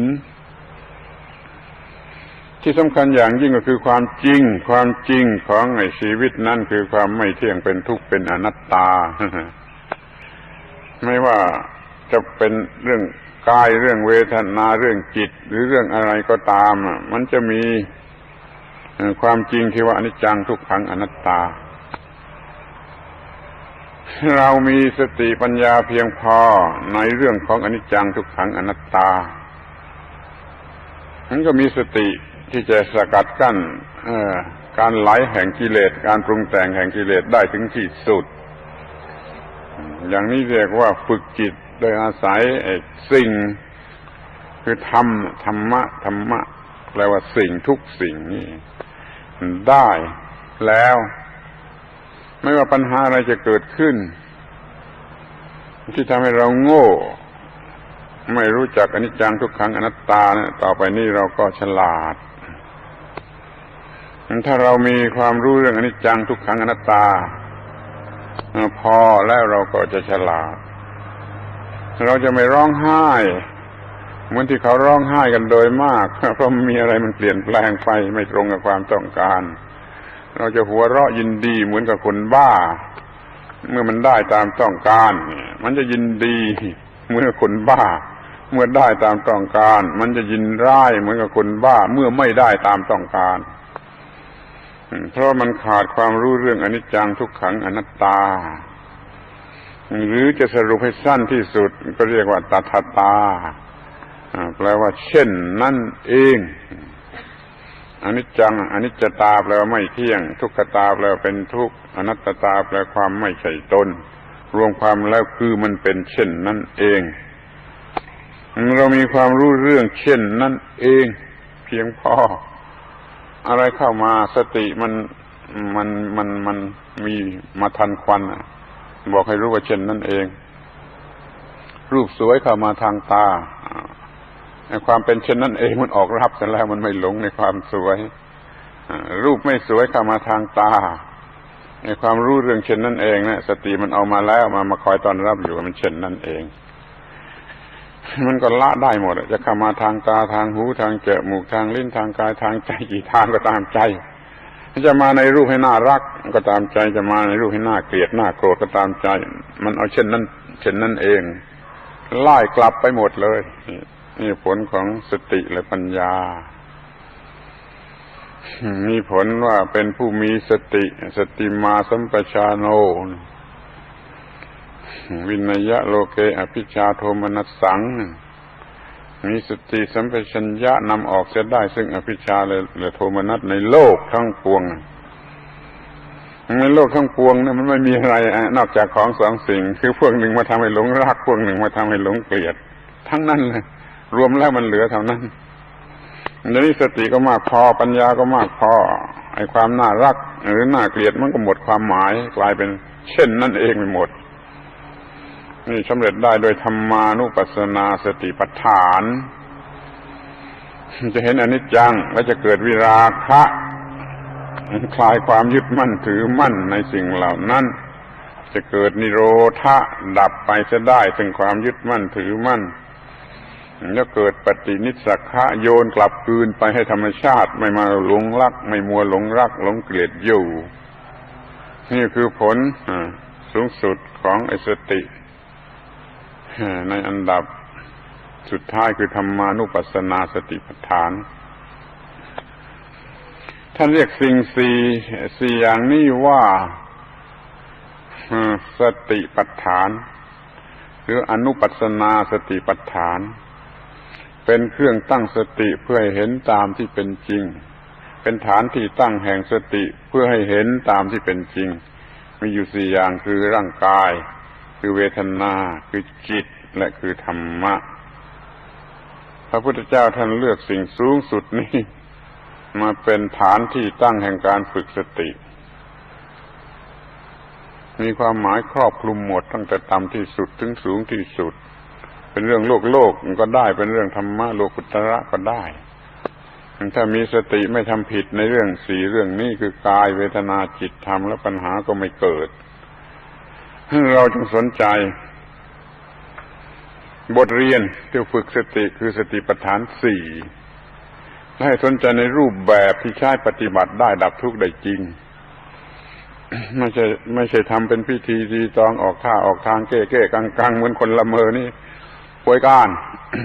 S1: ที่สำคัญอย่างยิ่งก็คือความจริงความจริงของไอ้ชีวิตนั่นคือความไม่เที่ยงเป็นทุกข์เป็นอนัตตา ไม่ว่าจะเป็นเรื่องกายเรื่องเวทนาเรื่องจิตหรือเรื่องอะไรก็ตามมันจะมีความจริงที่ว่าอนิจจังทุกขังอนัตตาเรามีสติปัญญาเพียงพอในเรื่องของอนิจจังทุกขังอนัตตามันก็มีสติที่จะสกัดกั้นการไหลแห่งกิเลสการปรุงแต่งแห่งกิเลสได้ถึงที่สุดอย่างนี้เรียกว่าฝึกจิตโดยอาศัยสิ่งคือธรรมธรรมะธรรมะแปลว่าสิ่งทุกสิ่งนี่ได้แล้วไม่ว่าปัญหาอะไรจะเกิดขึ้นที่ทำให้เราโง่ไม่รู้จักอนิจจังทุกขังอนัตตาเนี่ยต่อไปนี้เราก็ฉลาดถ้าเรามีความรู้เรื่องอนิจจังทุกขังอนัตตาพอแล้วเราก็จะฉลาดเราจะไม่ร้องไห้เหมือนที่เขาร้องไห้กันโดยมากเพราะมีอะไรมันเปลี่ยนแปลงไปไม่ตรงกับความต้องการเราจะหัวเราะยินดีเหมือนกับคนบ้าเมื่อมันได้ตามต้องการมันจะยินดีเหมือนกับคนบ้าเมื่อได้ตามต้องการมันจะยินร้ายเหมือนกับคนบ้าเมื่อไม่ได้ตามต้องการเพราะมันขาดความรู้เรื่องอนิจจังทุกขังอนัตตาหรือจะสรุปให้สั้นที่สุดก็เรียกว่าตถาตาแปลว่าเช่นนั่นเองอนิจจังอนิจจตาแปลว่าไม่เที่ยงทุกขตาแปลว่าเป็นทุกข์อนัตตาแปลความไม่ใช่ตนรวมความแล้วคือมันเป็นเช่นนั่นเองเรามีความรู้เรื่องเช่นนั่นเองเพียงพออะไรเข้ามาสติมันมันมันมันมีมาทันควันบอกให้รู้ว่าเช่นนั่นเองรูปสวยเข้ามาทางตาในความเป็นเช่นนั่นเองมันออกรับเสร็จแล้วมันไม่หลงในความสวยรูปไม่สวยเข้ามาทางตาในความรู้เรื่องเช่นนั่นเองนะสติมันเอามาแล้วมามาคอยต้อนรับอยู่มันเช่นนั่นเองมันก็ละได้หมดจะเข้ามาทางตาทางหูทางจมูกทางลิ้นทางกายทางใจกี่ทางก็ตามใจจะมาในรูปให้น่ารักก็ตามใจจะมาในรูปให้น่าเกลียดน่าโกรธก็ตามใจมันเอาเช่นนั้นเช่นนั้นเองไล่กลับไปหมดเลยนี่ผลของสติและปัญญามีผลว่าเป็นผู้มีสติสติมาสัมปชาโนวินัยโลเกอภิชาโทมนัสสังมีสติสัมปชัญญะนำออกเสียได้ซึ่งอภิชาและโทมนัสในโลกทั้งปวงในโลกทั้งปวงเนี่ยมันไม่มีอะไรนอกจากของสองสิ่งคือพวกหนึ่งมาทำให้หลงรักพวกหนึ่งมาทำให้หลงเกลียดทั้งนั้นเลยรวมแล้วมันเหลือเท่านั้นในนี้สติก็มากพอปัญญาก็มากพอไอ้ความน่ารักหรือน่าเกลียดมันก็หมดความหมายกลายเป็นเช่นนั่นเองไปหมดนี่สำเร็จได้โดยธรรมานุปัสสนาสติปัฏฐานจะเห็นอนิจจังและจะเกิดวิราคะคลายความยึดมั่นถือมั่นในสิ่งเหล่านั้นจะเกิดนิโรธะดับไปเสียได้ซึ่งความยึดมั่นถือมั่นจะเกิดปฏินิสสัขะโยนกลับคืนไปให้ธรรมชาติไม่มาหลงรักไม่มัวหลงรักหลงเกลียดอยู่นี่คือผลสูงสุดของไอ้สติในอันดับสุดท้ายคือธรรมานุปัสสนาสติปัฏฐานท่านเรียกสิ่งสี่สี่อย่างนี้ว่าสติปัฏฐานหรืออนุปัสสนาสติปัฏฐานเป็นเครื่องตั้งสติเพื่อให้เห็นตามที่เป็นจริงเป็นฐานที่ตั้งแห่งสติเพื่อให้เห็นตามที่เป็นจริงมีอยู่สี่อย่างคือร่างกายคือเวทนาคือจิตและคือธรรมะพระพุทธเจ้าท่านเลือกสิ่งสูงสุดนี้มาเป็นฐานที่ตั้งแห่งการฝึกสติมีความหมายครอบคลุมหมดตั้งแต่ต่ำที่สุดถึงสูงที่สุดเป็นเรื่องโลกโลกก็ได้เป็นเรื่องธรรมะโลกุตระก็ได้ถ้ามีสติไม่ทำผิดในเรื่องสี่เรื่องนี้คือกายเวทนาจิตธรรมแล้วปัญหาก็ไม่เกิดเราจงสนใจบทเรียนที่ฝึกสติคือสติปัฏฐานสี่และให้สนใจในรูปแบบที่ใช้ปฏิบัติได้ดับทุกข์ได้จริงไม่ใช่ไม่ใช่ทำเป็นพิธีรีตองออกท่าออกทางเก้เก้กังกังเหมือนคนละเมอนี่ป่วยก้าน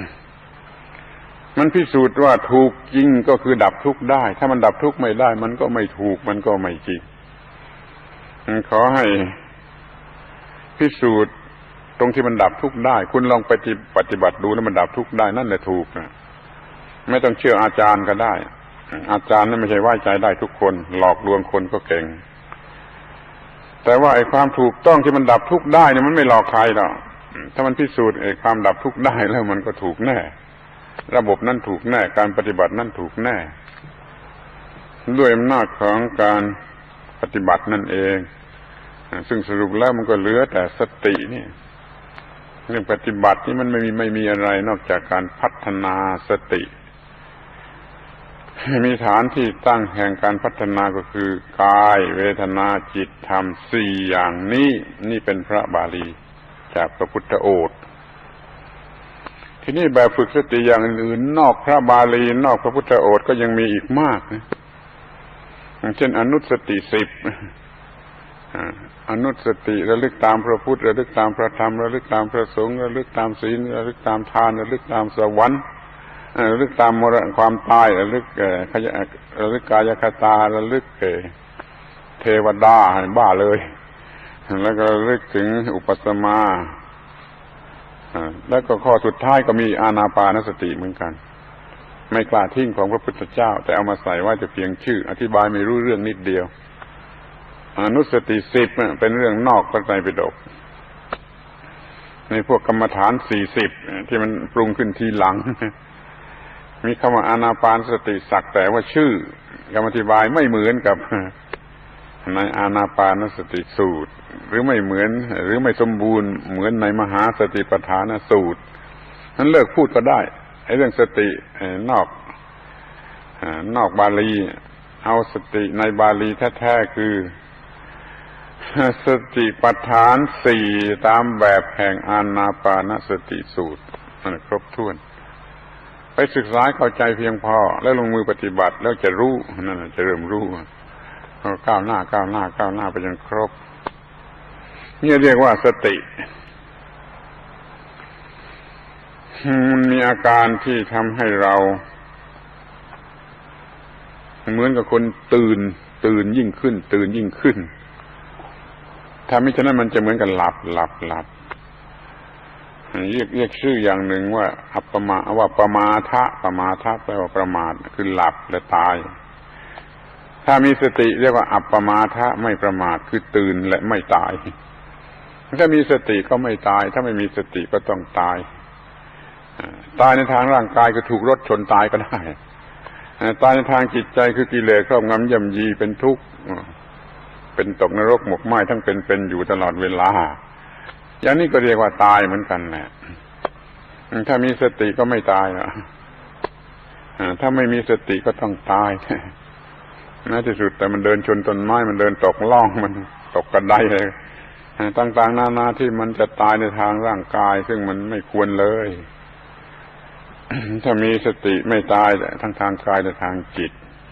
S1: มันพิสูจน์ว่าถูกจริงก็คือดับทุกข์ได้ถ้ามันดับทุกข์ไม่ได้มันก็ไม่ถูกมันก็ไม่จริงขอให้พิสูจน์ตรงที่มันดับทุกข์ได้คุณลองไปปฏิบัติดูแล้วมันดับทุกข์ได้นั่นแหละถูกนะไม่ต้องเชื่ออาจารย์ก็ได้อาจารย์นั่นไม่ใช่ไว้ใจได้ทุกคนหลอกลวงคนก็เก่งแต่ว่าไอ้ความถูกต้องที่มันดับทุกข์ได้เนี่ยมันไม่หลอกใครหรอกถ้ามันพิสูจน์ไอ้ความดับทุกข์ได้แล้วมันก็ถูกแน่ระบบนั้นถูกแน่การปฏิบัตินั้นถูกแน่ด้วยอำนาจของการปฏิบัตินั่นเองซึ่งสรุปแล้วมันก็เหลือแต่สตินี่เรื่องปฏิบัตินี่มันไม่มีไม่มีอะไรนอกจากการพัฒนาสติมีฐานที่ตั้งแห่งการพัฒนาก็คือกายเวทนาจิตธรรมสี่อย่างนี้นี่เป็นพระบาลีจากพระพุทธโอษฐ์ที่นี่แบบฝึกสติอย่างอื่นนอกพระบาลีนอกพระพุทธโอษฐ์ก็ยังมีอีกมากนะอย่างเช่นอนุสติสิบอนุสติระลึกตามพระพุทธระลึกตามพระธรรมระลึกตามพระสงฆ์ระลึกตามศีลระลึกตามทานระลึกตามสวรรค์ระลึกตามมรณะความตายระลึกระลึกกายคตาระลึกเทวดาบ้าเลยแล้วก็ระลึกถึงอุปสมาแล้วก็ข้อสุดท้ายก็มีอานาปานสติเหมือนกันไม่กล้าทิ้งของพระพุทธเจ้าแต่เอามาใส่ว่าจะเพียงชื่ออธิบายไม่รู้เรื่องนิดเดียวอนุสติสิบเป็นเรื่องนอกพระไตรปิฎกในพวกกรรมฐานสี่สิบที่มันปรุงขึ้นทีหลังมีคำว่าอานาปานสติสักแต่ว่าชื่อคำอธิบายไม่เหมือนกับในอานาปานสติสูตรหรือไม่เหมือนหรือไม่สมบูรณ์เหมือนในมหาสติปัฏฐานสูตรนั้นเลิกพูดก็ได้ไอ้เรื่องสตินอกนอกบาลีเอาสติในบาลีแท้ๆคือสติปัฏฐานสี่ตามแบบแห่งอานาปานสติสูตรนั่นครบถ้วนไปศึกษาเข้าใจเพียงพอแล้วลงมือปฏิบัติแล้วจะรู้นั่นจะเริ่มรู้ก้าวหน้าก้าวหน้าก้าวหน้าไปจนครบนี่เรียกว่าสติมันมีอาการที่ทำให้เราเหมือนกับคนตื่นตื่นยิ่งขึ้นตื่นยิ่งขึ้นถ้าไม่ฉะนั้นมันจะเหมือนกับหลับหลับหลับเรียกเรียกชื่ออย่างหนึ่งว่าอัปปมาว่าปมาทะปมาทะแปลว่าประมาทคือหลับและตายถ้ามีสติเรียกว่าอัปปมาทะไม่ประมาทคือตื่นและไม่ตายถ้ามีสติก็ไม่ตายถ้าไม่มีสติก็ต้องตายตายในทางร่างกายก็ถูกรถชนตายก็ได้ตายในทางจิตใจคือกิเลสครอบงำย่ำยีเป็นทุกข์เป็นตกนรกหมกไหม้ทั้งเป็นเป็นอยู่ตลอดเวลาอย่างนี้ก็เรียกว่าตายเหมือนกันแหละถ้ามีสติก็ไม่ตายนะถ้าไม่มีสติก็ต้องตายในที่สุดแต่มันเดินชนต้นไม้มันเดินตกล่องมันตกกระไดเลยต่างๆนานาที่มันจะตายในทางร่างกายซึ่งมันไม่ควรเลยถ้ามีสติไม่ตายทั้งทางกายและทางจิต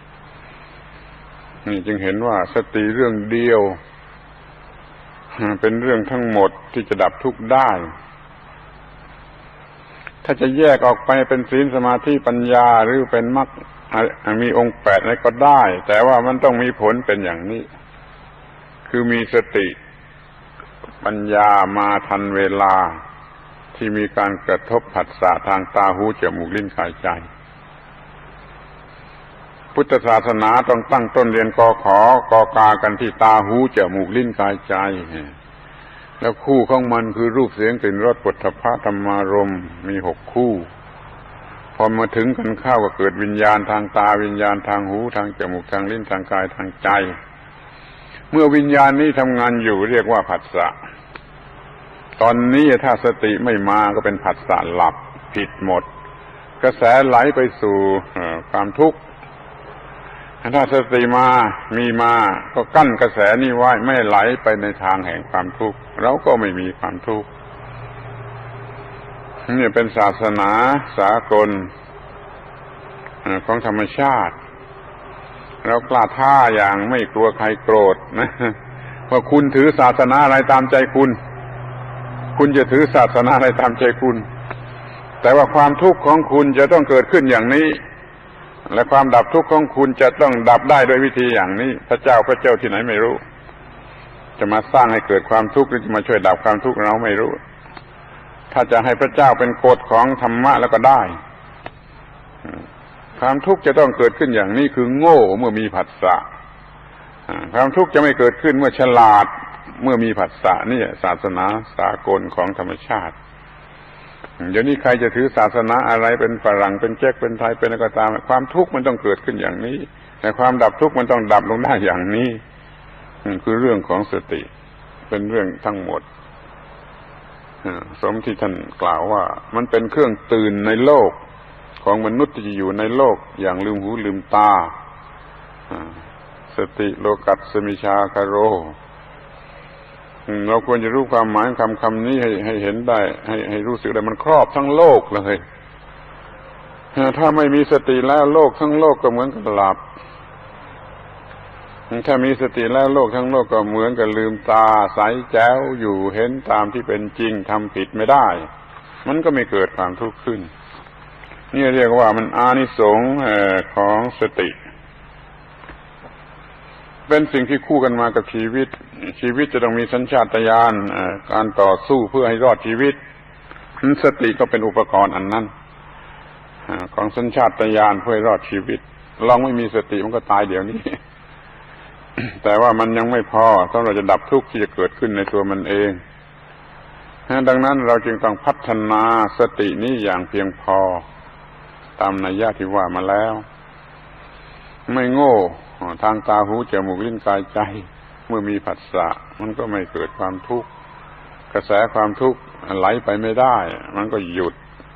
S1: นี่จึงเห็นว่าสติเรื่องเดียวเป็นเรื่องทั้งหมดที่จะดับทุกข์ได้ถ้าจะแยกออกไปเป็นศีลสมาธิปัญญาหรือเป็นมรรคมีองค์แปดอะไรก็ได้แต่ว่ามันต้องมีผลเป็นอย่างนี้คือมีสติปัญญามาทันเวลาที่มีการกระทบผัสสะทางตาหูจมูกลิ้นกายใจพุทธศาสนาต้องตั้งต้นเรียนกอขอกอกากันที่ตาหูจมูกลิ้นกายใจแล้วคู่ของมันคือรูปเสียงกลิ่นรสโผฏฐัพพะธรรมารมณ์มีหกคู่พอมาถึงกันเข้าก็เกิดวิญญาณทางตาวิญญาณทางหูทางจมูกทางลิ้นทางกายทางใจเมื่อวิญญาณนี้ทำงานอยู่เรียกว่าผัสสะตอนนี้ถ้าสติไม่มาก็เป็นผัสสะหลับผิดหมดกระแสไหลไปสู่ความทุกข์ถ้าสติมามีมาก็กั้นกระแสนี้ไว้ไม่ไหลไปในทางแห่งความทุกข์เราก็ไม่มีความทุกข์นี่เป็นศาสนาสากลของธรรมชาติเรากล้าท้าอย่างไม่กลัวใครโกรธนะว่าคุณถือศาสนาอะไรตามใจคุณคุณจะถือศาสนาอะไรตามใจคุณแต่ว่าความทุกข์ของคุณจะต้องเกิดขึ้นอย่างนี้และความดับทุกข์ของคุณจะต้องดับได้ด้วยวิธีอย่างนี้พระเจ้าพระเจ้าที่ไหนไม่รู้จะมาสร้างให้เกิดความทุกข์หรือจะมาช่วยดับความทุกข์เราไม่รู้ถ้าจะให้พระเจ้าเป็นกฎของธรรมะแล้วก็ได้ความทุกข์จะต้องเกิดขึ้นอย่างนี้คือโง่เมื่อมีผัสสะความทุกข์จะไม่เกิดขึ้นเมื่อฉลาดเมื่อมีผัสสะนี่ศาสนาสากลของธรรมชาติเดี๋ยวนี้ใครจะถือศาสนาอะไรเป็นฝรั่งเป็นเจ๊กเป็นไทยเป็นอะไรก็ตามความทุกข์มันต้องเกิดขึ้นอย่างนี้แต่ความดับทุกข์มันต้องดับลงได้อย่างนี้คือเรื่องของสติเป็นเรื่องทั้งหมดสมที่ท่านกล่าวว่ามันเป็นเครื่องตื่นในโลกของมนุษย์ที่จะอยู่ในโลกอย่างลืมหูลืมตาสติโลกัสสมิชาคโรเราควรจะรู้ความหมายคำคำนี้ให้ให้เห็นได้ให้ให้รู้สึกได้มันครอบทั้งโลกเลยถ้าไม่มีสติแล้วโลกทั้งโลกก็เหมือนกับหลับถ้ามีสติแล้วโลกทั้งโลกก็เหมือนกับลืมตาใสแจ๋วอยู่เห็นตามที่เป็นจริงทำผิดไม่ได้มันก็ไม่เกิดความทุกข์ขึ้นนี่เรียกว่ามันอานิสงส์ของสติเป็นสิ่งที่คู่กันมากับชีวิตชีวิตจะต้องมีสัญชาตญาณการต่อสู้เพื่อให้รอดชีวิตสติก็เป็นอุปกรณ์อันนั้นของสัญชาตญาณเพื่อรอดชีวิตลองไม่มีสติมันก็ตายเดี๋ยวนี้ แต่ว่ามันยังไม่พอถ้าเราจะดับทุกข์ที่จะเกิดขึ้นในตัวมันเองดังนั้นเราจึงต้องพัฒนาสตินี้อย่างเพียงพอตามนัยยะที่ว่ามาแล้วไม่โง่ทางตาหูจมูกลิ้นกายใจเมื่อมีผัสสะมันก็ไม่เกิดความทุกข์กระแสความทุกข์ไหลไปไม่ได้มันก็หยุด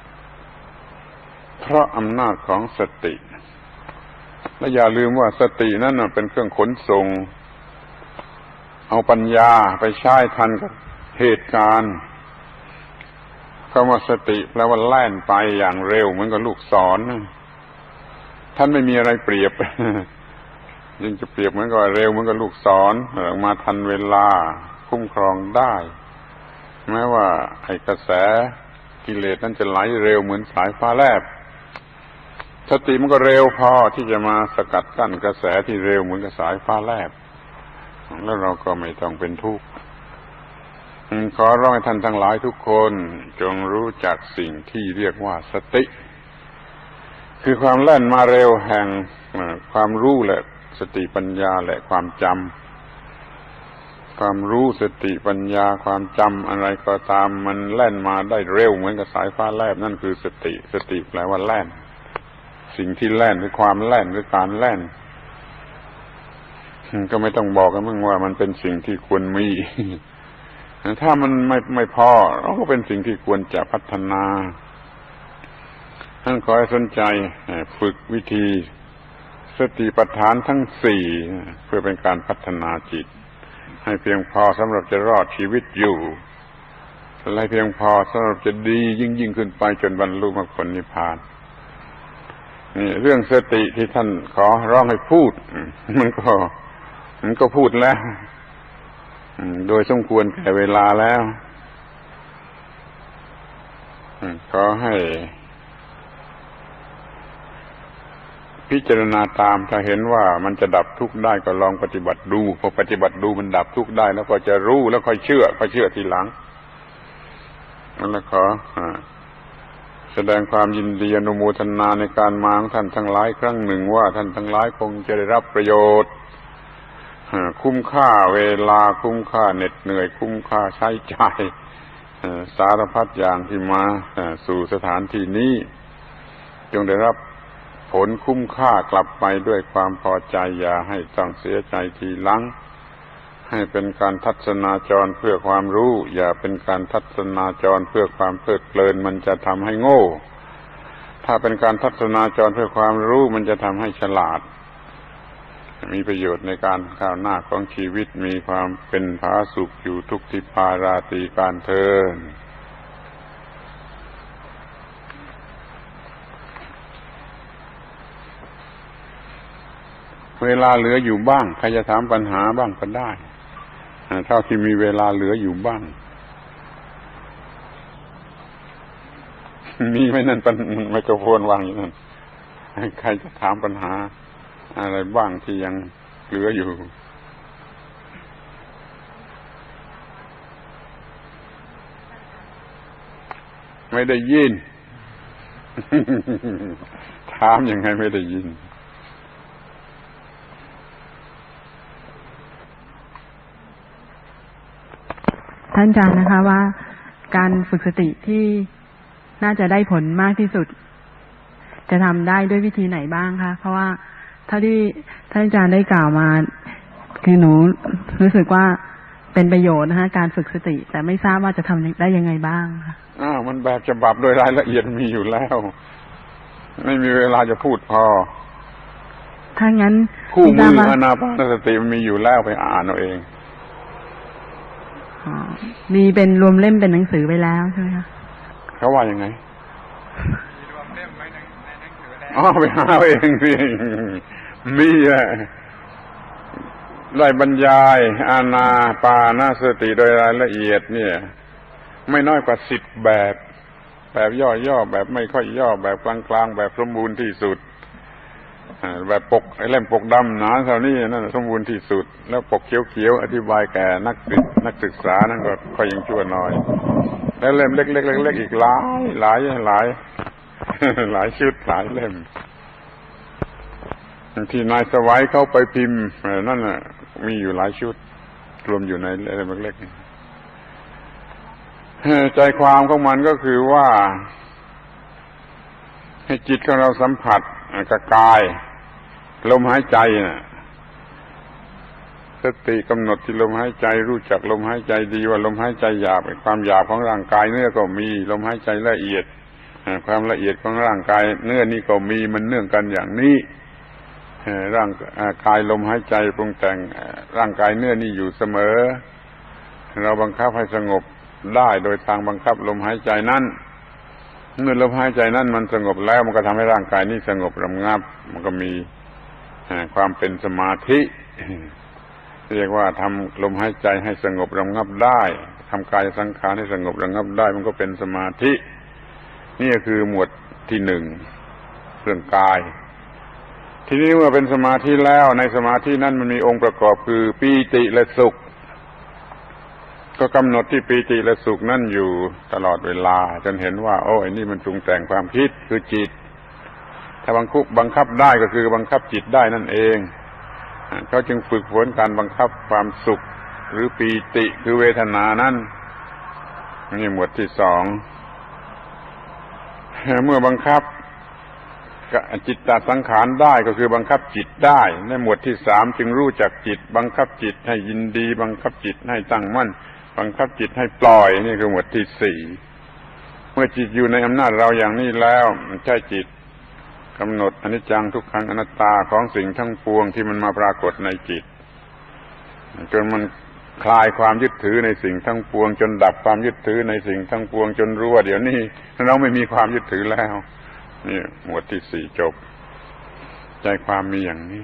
S1: เพราะอำนาจของสติและอย่าลืมว่าสตินั่นเป็นเครื่องขนส่งเอาปัญญาไปใช้ทันกับเหตุการณ์คำว่าสติแปลว่าแล่นไปอย่างเร็วเหมือนกับลูกศรท่านไม่มีอะไรเปรียบยิ่งจะเปรียบเหมือนกับเร็วเหมือนกับลูกศรมาทันเวลาคุ้มครองได้แม้ว่าไอ้กระแสกิเลสนั้นจะไหลเร็วเหมือนสายฟ้าแลบสติมันก็เร็วพอที่จะมาสกัดกั้นกระแสที่เร็วเหมือนกับสายฟ้าแลบแล้วเราก็ไม่ต้องเป็นทุกข์ขอร้องให้ท่านทั้งหลายทุกคนจงรู้จักสิ่งที่เรียกว่าสติคือความแล่นมาเร็วแห่งความรู้และสติปัญญาและความจำความรู้สติปัญญาความจำอะไรก็ตามมันแล่นมาได้เร็วเหมือนกับสายฟ้าแลบนั่นคือสติสติแปลว่าแล่นสิ่งที่แล่นคือความแล่นหรือการแล่นก็ไม่ต้องบอกกันมึงว่ามันเป็นสิ่งที่ควรมีถ้ามันไม่ไม่พอเราก็เป็นสิ่งที่ควรจะพัฒนาท่านขอให้สนใจฝึกวิธีสติปัฏฐานทั้งสี่เพื่อเป็นการพัฒนาจิตให้เพียงพอสำหรับจะรอดชีวิตอยู่และเพียงพอสำหรับจะดียิ่งยิ่งขึ้นไปจนบรรลุมรรคผลนิพพานนี่เรื่องสติที่ท่านขอร้องให้พูดมันก็มันก็พูดแล้วโดยสมควรแก่เวลาแล้วขอให้พิจารณาตามถ้าเห็นว่ามันจะดับทุกข์ได้ก็ลองปฏิบัติดูพอปฏิบัติดูมันดับทุกข์ได้แล้วก็จะรู้แล้วค่อยเชื่อค่อยเชื่อทีหลังนั่นแหละขอแสดงความยินดีอนุโมทนาในการมาของท่านทั้งหลายครั้งหนึ่งว่าท่านทั้งหลายคงจะได้รับประโยชน์คุ้มค่าเวลาคุ้มค่าเหน็ดเหนื่อยคุ้มค่าใช้จ่ายสารพัดอย่างที่มาสู่สถานที่นี้จงได้รับผลคุ้มค่ากลับไปด้วยความพอใจอย่าให้ต้องเสียใจทีหลังให้เป็นการทัศนาจรเพื่อความรู้อย่าเป็นการทัศนาจรเพื่อความเพลิดเพลินมันจะทำให้โง่ถ้าเป็นการทัศนาจรเพื่อความรู้มันจะทำให้ฉลาดมีประโยชน์ในการก้าวหน้าของชีวิตมีความเป็นผาสุกอยู่ทุกทิพาราตรีการเทินเวลาเหลืออยู่บ้างใครจะถามปัญหาบ้างก็ได้เท่าที่มีเวลาเหลืออยู่บ้างมีไหมนั่นเป็นไมโครโฟนวางอยู่นั่นใครจะถามปัญหาอะไรบ้างที่ยังเหลืออยู่ไม่ได้ยิน ถามยังไงไม่ได้ยิน
S2: ท่านอาจารย์นะคะว่าการฝึกสติที่น่าจะได้ผลมากที่สุดจะทำได้ด้วยวิธีไหนบ้างคะเพราะว่าเท่าที่ท่านอาจารย์ได้กล่าวมาคือหนูรู้สึกว่าเป็นประโยชน์นะคะการฝึกสติแต่ไม่ทราบว่าจะทำได้ยังไงบ้างค่ะ
S1: อ้าวมันแบบฉบับโดยรายละเอียดมีอยู่แล้วไม่มีเวลาจะพูดพอ
S2: ถ้างั้น
S1: คู่มืออานาปานสติมันมีอยู่แล้วไปอ่านเอาเอง
S2: มีเป็นรวมเล่มเป็นหนังสือไปแล้วใช่ไหมคะ
S1: เขาว่ายังไงมีรวมเล่มไว้ในหนังสือแล้วอ๋อไปหาเองสิมีอะได้บรรยายอานาปานสติโดยรายละเอียดเนี่ยไม่น้อยกว่าสิบแบบแบบย่อๆแบบไม่ค่อยย่อแบบกลางๆแบบสมบูรณ์ที่สุดแบบปกไอ้เล่มปกดำหนาเท่านี้นั่นสมบูรณ์ที่สุดแล้วปกเขียวๆอธิบายแก่นักศึกนักศึกษานั่นก็ค่อยยังชั่วน้อยแล้วเล่มเล็กๆเล็กๆอีกหลายหลายหลายหลายชุดหลายเล่มที่นายสวัยเข้าไปพิมพ์นั่นน่ะมีอยู่หลายชุดรวมอยู่ในเล่มเล็กๆใจความของมันก็คือว่าให้จิตของเราสัมผัสกับกายลมหายใจน่ะสติกำหนดที่ลมหายใจรู้จักลมหายใจดีว่าลมหายใจหยาบความหยาบของร่างกายเนื้อก็มีลมหายใจละเอียดความละเอียดของร่างกายเนื้อนี่ก็มีมันเนื่องกันอย่างนี้ร่างกายลมหายใจปรุงแต่งร่างกายเนื้อนี่อยู่เสมอเราบังคับให้สงบได้โดยทางบังคับลมหายใจนั้นเมื่อลมหายใจนั้นมันสงบแล้วมันก็ทำให้ร่างกายนี้สงบระงับมันก็มีความเป็นสมาธิเรียกว่าทำลมหายใจให้สงบระงับได้ทำกายสังขารให้สงบระงับได้มันก็เป็นสมาธินี่คือหมวดที่หนึ่งเรื่องกายทีนี้เมื่อเป็นสมาธิแล้วในสมาธินั้นมันมีองค์ประกอบคือปีติและสุขก็กำหนดที่ปีติและสุขนั่นอยู่ตลอดเวลาจนเห็นว่าโอ้ไอ้นี่มันปรุงแต่งความคิดคือจิตถ้าบังคับบังคับได้ก็คือบังคับจิตได้นั่นเองเขาจึงฝึกฝนการบังคับความสุขหรือปีติคือเวทนานั้นนี่หมวดที่สองเมื่อบังคับจิตตสังขารได้ก็คือบังคับจิตได้ในหมวดที่สามจึงรู้จักจิตบังคับจิตให้ยินดีบังคับจิตให้ตั้งมั่นบังคับจิตให้ปล่อยนี่คือหมวดที่สี่เมื่อจิตอยู่ในอำนาจเราอย่างนี้แล้วใช่จิตกำหนดอนิจจังทุกขังอนัตตาของสิ่งทั้งปวงที่มันมาปรากฏในจิตจนมันคลายความยึดถือในสิ่งทั้งปวงจนดับความยึดถือในสิ่งทั้งปวงจนรู้ว่าเดี๋ยวนี้เราไม่มีความยึดถือแล้วนี่หมวดที่สี่จบใจความมีอย่างนี้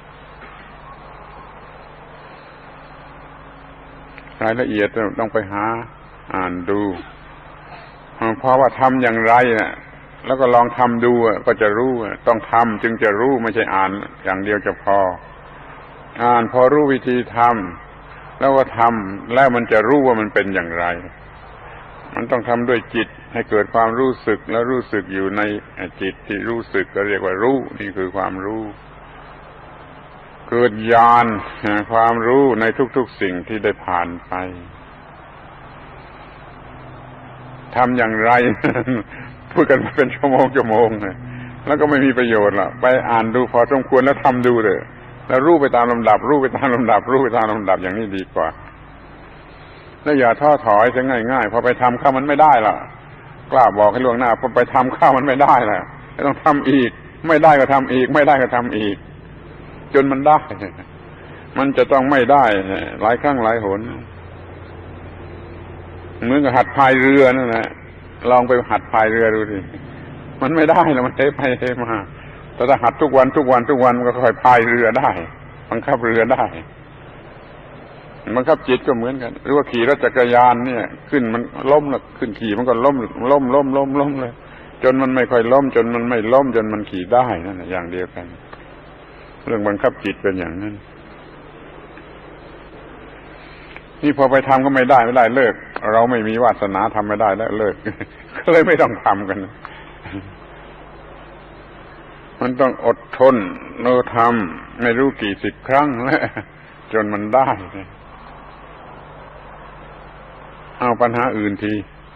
S1: รายละเอียดต้องไปหาอ่านดูเพราะว่าทำอย่างไรน่ะแล้วก็ลองทำดูก็จะรู้ต้องทำจึงจะรู้ไม่ใช่อ่านอย่างเดียวจะพออ่านพอรู้วิธีทำแล้วก็ทำแล้วมันจะรู้ว่ามันเป็นอย่างไรมันต้องทำด้วยจิตให้เกิดความรู้สึกแล้วรู้สึกอยู่ในจิตที่รู้สึกก็เรียกว่ารู้นี่คือความรู้เกิดญาณความรู้ในทุกๆสิ่งที่ได้ผ่านไปทำอย่างไรพูดกันมาเป็นชั่วโมงชั่วโมงแล้วก็ไม่มีประโยชน์ล่ะไปอ่านดูพอสมควรแล้วทำดูเลยแล้วรู้ไปตามลำดับรู้ไปตามลำดับรู้ไปตามลำดับอย่างนี้ดีกว่าแล้วอย่าท้อถอยซะง่ายๆพอไปทำข้ามันไม่ได้ล่ะกล้าบอกให้ล่วงหน้าพอไปทำข้ามันไม่ได้ล่ะต้องทำอีกไม่ได้ก็ทำอีกไม่ได้ก็ทำอีกจนมันได้มันจะต้องไม่ได้หลายครั้งหลายหนเหมือนกับหัดพายเรือนั่นแหละลองไปหัดพายเรือดูสิมันไม่ได้แล้วมันเทไปเทมาแต่ถ้าหัดทุกวันทุกวันทุกวันมันก็ค่อยพายเรือได้บังคับเรือได้บังคับจิตก็เหมือนกันหรือว่าขี่รถจักรยานเนี่ยขึ้นมันล้มแล้วขึ้นขี่มันก็ล้มล้มล้มล้มล้มเลยจนมันไม่ค่อยล้มจนมันไม่ล้มจนมันขี่ได้นั่นแหละอย่างเดียวกันเรื่องบังคับจิตเป็นอย่างนั้นนี่พอไปทำก็ไม่ได้ไม่ได้เลิกเราไม่มีวาสนาทำไม่ได้แล้วเลิกก็เลยไม่ต้องทำกันมันต้องอดทนเราทำไม่รู้กี่สิบครั้งแล้วจนมันได้เอาปัญหาอื่นที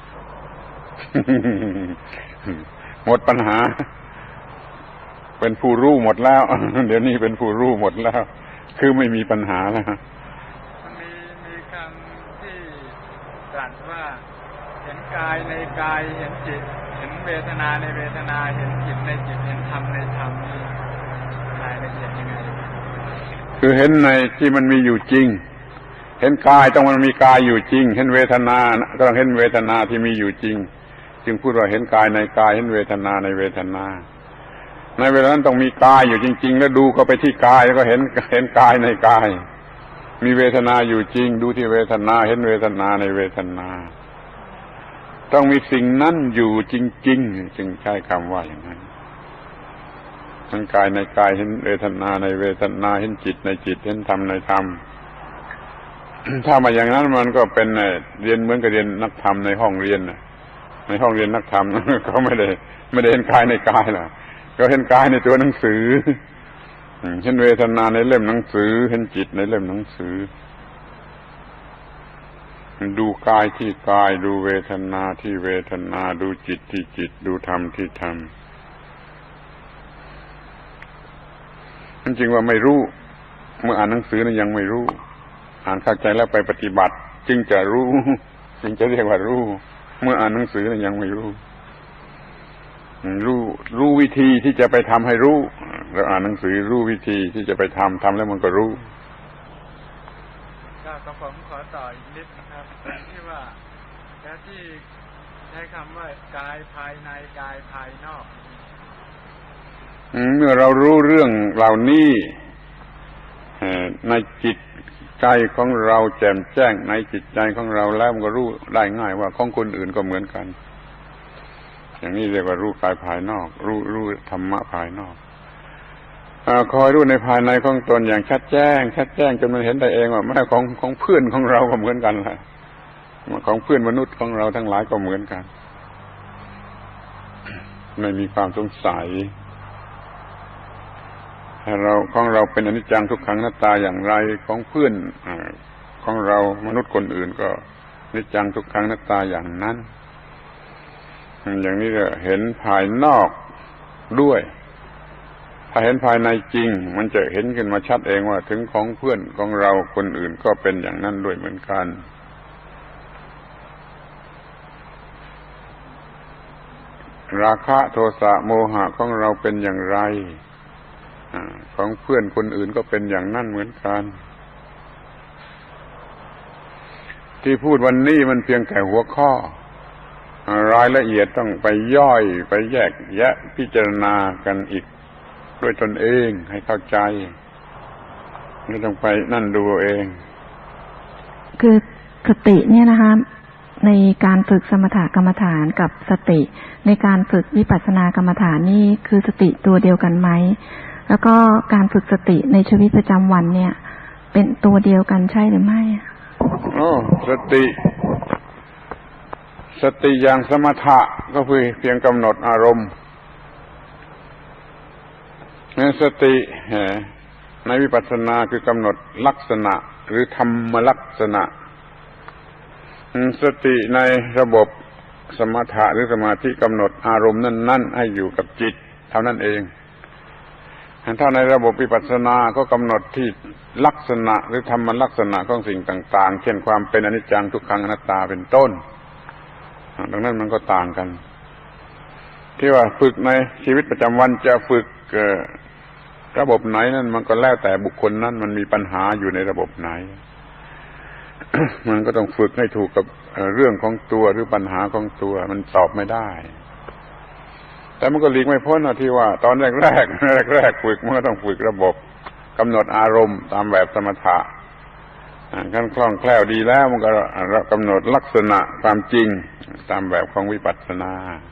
S1: หมดปัญหาเป็นผู้รู้หมดแล้วเดี๋ยวนี้เป็นผู้รู้หมดแล้วคือไม่มีปัญหาแล้ว
S3: มันมีมีคำที่ตรัสว่าเห็นกายในกายเห็นจิตเห็นเวทนาในเวทนาเห็นจิตในจิตเห็นธรรมในธรรมนี่รายละเอียดยังไง
S1: คือเห็นในที่มันมีอยู่จริงเห็นกายต้องมันมีกายอยู่จริงเห็นเวทนาก็ต้องเห็นเวทนาที่มีอยู่จริงจึงพูดว่าเห็นกายในกายเห็นเวทนาในเวทนาในเวลานั้นต้องมีกายอยู่จริงๆแล้วดูก็ไปที่กายแล้วก็เห็นเห็นกายในกายมีเวทนาอยู่จริงดูที่เวทนาเห็นเวทนาในเวทนาต้องมีสิ่งนั้นอยู่จริงๆจึงใช้คำว่าอย่างนั้นเห็นกายในกายเห็นเวทนาในเวทนาเห็นจิตในจิตเห็นธรรมในธรรมถ้ามาอย่างนั้นมันก็เป็นเรียนเหมือนกับเรียนนักธรรมในห้องเรียนในห้องเรียนนักธรรมเขาไม่ได้ไม่ได้เห็นกายในกายหรอกเขาเห็นกายในตัวหนังสือเห็นเวทนาในเล่มหนังสือเห็นจิตในเล่มหนังสือดูกายที่กายดูเวทนาที่เวทนาดูจิตที่จิตดูธรรมที่ธรรมจริงๆว่าไม่รู้เมื่ออ่านหนังสือนั้นยังไม่รู้อ่านเข้าใจแล้วไปปฏิบัติจึงจะรู้จึงจะเรียกว่ารู้เมื่ออ่านหนังสือนั้นยังไม่รู้รู้รู้วิธีที่จะไปทำให้รู้เราอ่านหนังสือรู้วิธีที่จะไปทำทำแล้วมันก็รู้
S3: ก็ผมขอต่ออีกนิดนะครับตรงที่ว่าแล้วที่ใช้คำว่ากายภายในกายภายนอก
S1: เมื่อเรารู้เรื่องเหล่านี้ในจิตใจของเราแจ่มแจ้งในจิตใจของเราแล้วมันก็รู้ได้ง่ายว่าของคนอื่นก็เหมือนกันอย่างนี้เรียกว่ารู้กายภายนอกรู้รู้ธรรมะภายนอกคอยรู้ในภายในของตนอย่างชัดแจ้งชัดแจ้งจนมันเห็นได้เองว่าแม้ของของเพื่อนของเราก็เหมือนกันแหละของเพื่อนมนุษย์ของเราทั้งหลายก็เหมือนกันไม่มีความสงสัยเราของเราเป็นอนิจจังทุกขังอนัตตาอย่างไรของเพื่อนของเรามนุษย์คนอื่นก็อนิจจังทุกขังอนัตตาอย่างนั้นอย่างนี้ก็เห็นภายนอกด้วยถ้าเห็นภายในจริงมันจะเห็นขึ้นมาชัดเองว่าถึงของเพื่อนของเราคนอื่นก็เป็นอย่างนั้นด้วยเหมือนกันราคะโทสะโมหะของเราเป็นอย่างไรของเพื่อนคนอื่นก็เป็นอย่างนั้นเหมือนกันที่พูดวันนี้มันเพียงแค่หัวข้อรายละเอียดต้องไปย่อยไปแยกแยะพิจารณากันอีกด้วยตนเองให้เข้าใจไม่ต้องไปนั่นดูเอง
S4: คือสติเนี่ยนะคะในการฝึกสมถกรรมฐานกับสติในการฝึกวิปัสสนากรรมฐานนี่คือสติตัวเดียวกันไหมแล้วก็การฝึกสติในชีวิตประจำวันเนี่ยเป็นตัวเดียวกันใช่หรือไม่
S1: อ๋อสติสติอย่างสมถะก็คือเพียงกำหนดอารมณ์ในสติในวิปัสสนาคือกำหนดลักษณะหรือธรรมลักษณะสติในระบบสมถะหรือสมาธิกำหนดอารมณ์นั้นๆให้อยู่กับจิตเท่านั้นเองถ้าในระบบวิปัสสนาก็กำหนดที่ลักษณะหรือธรรมลักษณะของสิ่งต่างๆเช่นความเป็นอนิจจังทุกขังอนัตตาเป็นต้นดังนั้นมันก็ต่างกันที่ว่าฝึกในชีวิตประจำวันจะฝึกระบบไหนนั่นมันก็แล้วแต่บุคคลนั้นมันมีปัญหาอยู่ในระบบไหน มันก็ต้องฝึกให้ถูกกับเรื่องของตัวหรือปัญหาของตัวมันตอบไม่ได้แต่มันก็หลีกไม่พ้นนะที่ว่าตอนแรกแรกแรกๆฝึกมันก็ต้องฝึกระบบกำหนดอารมณ์ตามแบบสมถะขั้นคล่องแคล่วดีแล้วมันก็กำหนดลักษณะความจริงตามแบบของวิปัสสนา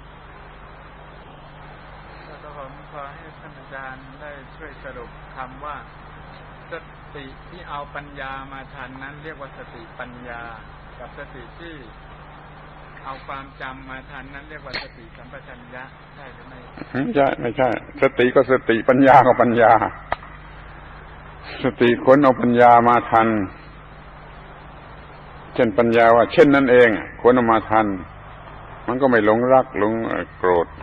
S3: แล้วผมขอให้ท่านอาจารย์ได้ช่วยสรุปคำว่าสติที่เอาปัญญามาทันนั้นเรียกว่าสติปัญญากับสติที่เอาความจำมาทันนั้นเรียกว่าสติสัมปชัญญะใช่หรือไม่
S1: ไม่ใช่ไม่ใช่สติก็สติปัญญาก็ปัญญาสติค้นเอาปัญญามาทันเช่นปัญญาว่าเช่นนั้นเองค้นเอามาทันมันก็ไม่หลงรักหลงโกรธ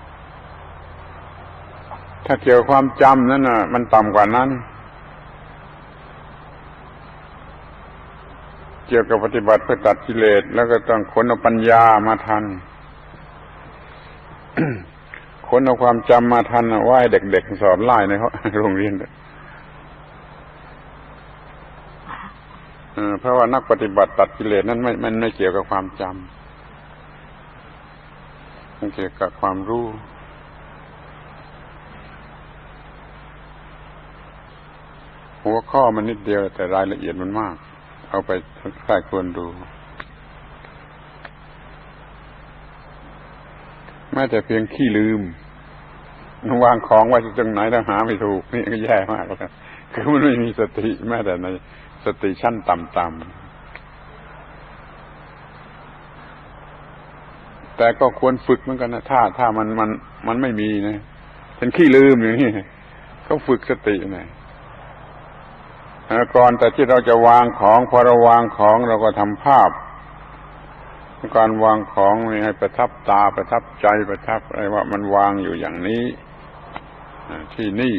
S1: ถ้าเกี่ยวความจำนั้นน่ะมันต่ำกว่านั้นเกี่ยวกับปฏิบัติเพื่อตัดกิเลสแล้วก็ต้องค้นเอาปัญญามาทัน ค้นเอาความจำมาทันว่าให้เด็กๆสอนไล่ในโรงเรียนเพราะว่านักปฏิบัติตัดกิเลสนั้นไม่มันไม่เกี่ยวกับความจำมันเกี่ยวกับความรู้หัวข้อมันนิดเดียวแต่รายละเอียดมันมากเอาไปใครควรดูแม้แต่เพียงขี้ลืมวางของไว้ตรงไหนต้องหาไม่ถูกนี่ก็แย่มากแล้วคือมันไม่มีสติแม้แต่ในสติชั้นต่ำๆแต่ก็ควรฝึกเหมือนกันนะถ้าถ้ามันมันมันไม่มีนะเป็นขี้ลืมอย่างนี้ก็ฝึกสติหน่อยก่อนแต่ที่เราจะวางของพอเราวางของเราก็ทำภาพการวางของนี่ให้ประทับตาประทับใจประทับอะไรว่ามันวางอยู่อย่างนี้ที่นี่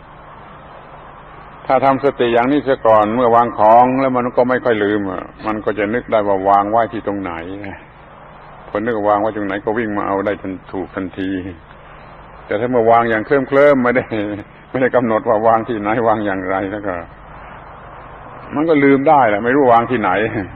S1: ถ้าทำสติอย่างนี้เสียก่อนเมื่อวางของแล้วมันก็ไม่ค่อยลืมมันก็จะนึกได้ว่าวางไว้ที่ตรงไหนคนนึกว่าวางไว้ตรงไหนก็วิ่งมาเอาได้ทันถูกทันทีแต่ถ้าเมื่อวางอย่างเคลิ้มเคลิ้มไม่ได้ไม่ได้กำหนดว่าวางที่ไหนวางอย่างไรแล้วก็มันก็ลืมได้แหละไม่รู้วางที่ไหน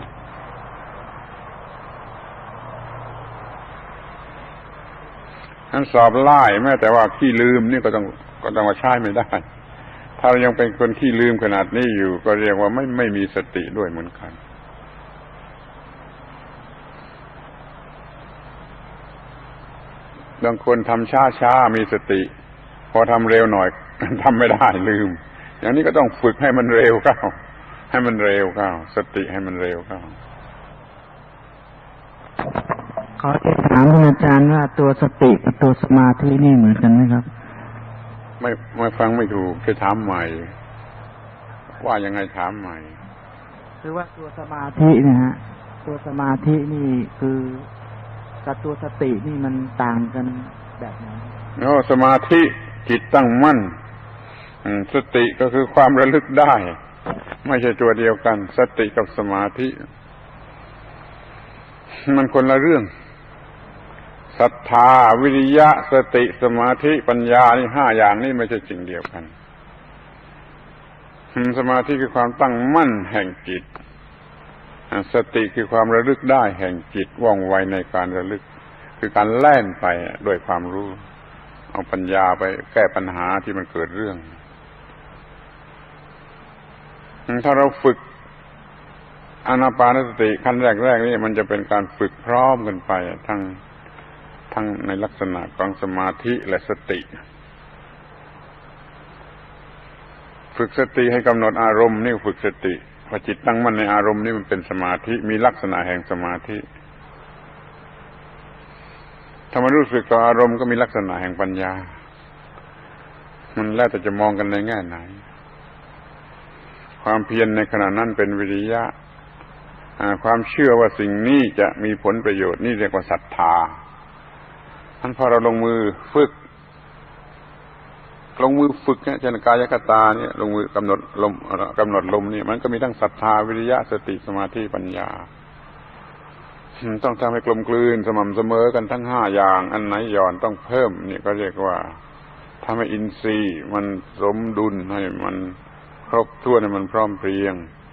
S1: นั้นสอบไล่แม้แต่ว่าขี้ลืมนี่ก็ต้องก็ต้องมาใช้ไม่ได้ถ้าเรายังเป็นคนขี้ลืมขนาดนี้อยู่ก็เรียกว่าไม่ไม่มีสติด้วยเหมือนกันบางคนทำช้าช้ามีสติพอทำเร็วหน่อยทำไม่ได้ลืมอย่างนี้ก็ต้องฝึกให้มันเร็วเข้าให้มันเร็วเข้าสติให้มันเร็วเข้า
S5: ขอจะถามท่านอาจารย์ว่าตัวสติกับตัวสมาธินี่เหมือนกันไหมครับ
S1: ไม่ไม่ฟังไม่ถูกจะถามใหม่ว่ายังไงถามใหม่
S5: คือว่าตัวสมาธิเนี่ยฮะตัวสมาธินี่คือกับตัวสตินี่มันต่างกันแบบไหน
S1: โอ้สมาธิจิตตั้งมั่นสติก็คือความระลึกได้ไม่ใช่ตัวเดียวกันสติกับสมาธิมันคนละเรื่องศรัทธาวิริยะสติสมาธิปัญญานี่ห้าอย่างนี้ไม่ใช่สิ่งเดียวกันสมาธิคือความตั้งมั่นแห่งจิตสติคือความระลึกได้แห่งจิตว่องไวในการระลึกคือการแล่นไปด้วยความรู้เอาปัญญาไปแก้ปัญหาที่มันเกิดเรื่องถ้าเราฝึกอานาปานสติขั้นแรกๆนี่มันจะเป็นการฝึกพร้อมกันไปทั้งทั้งในลักษณะของสมาธิและสติฝึกสติให้กำหนดอารมณ์นี่ฝึกสติพอจิตตั้งมั่นในอารมณ์นี่มันเป็นสมาธิมีลักษณะแห่งสมาธิถ้ามันรู้สึกต่ออารมณ์ก็มีลักษณะแห่งปัญญามันแล้วแต่จะมองกันในแง่ไหนความเพียรในขณะนั้นเป็นวิริยะความเชื่อว่าสิ่งนี้จะมีผลประโยชน์นี่เรียกว่าศรัทธาท่านพอเราลงมือฝึกลงมือฝึกเนี่ยเช่นกายคตาเนี่ยลงมือกำหนดลมกำหนดลมนี่มันก็มีทั้งศรัทธาวิริยะสติสมาธิปัญญาต้องทำให้กลมกลืนสม่ำเสมอกันทั้งห้าอย่างอันไหนหย่อนต้องเพิ่มนี่ก็เรียกว่าทำให้อินทรีย์มันสมดุลให้มันครบถ้วนให้มันพร้อมเพรียง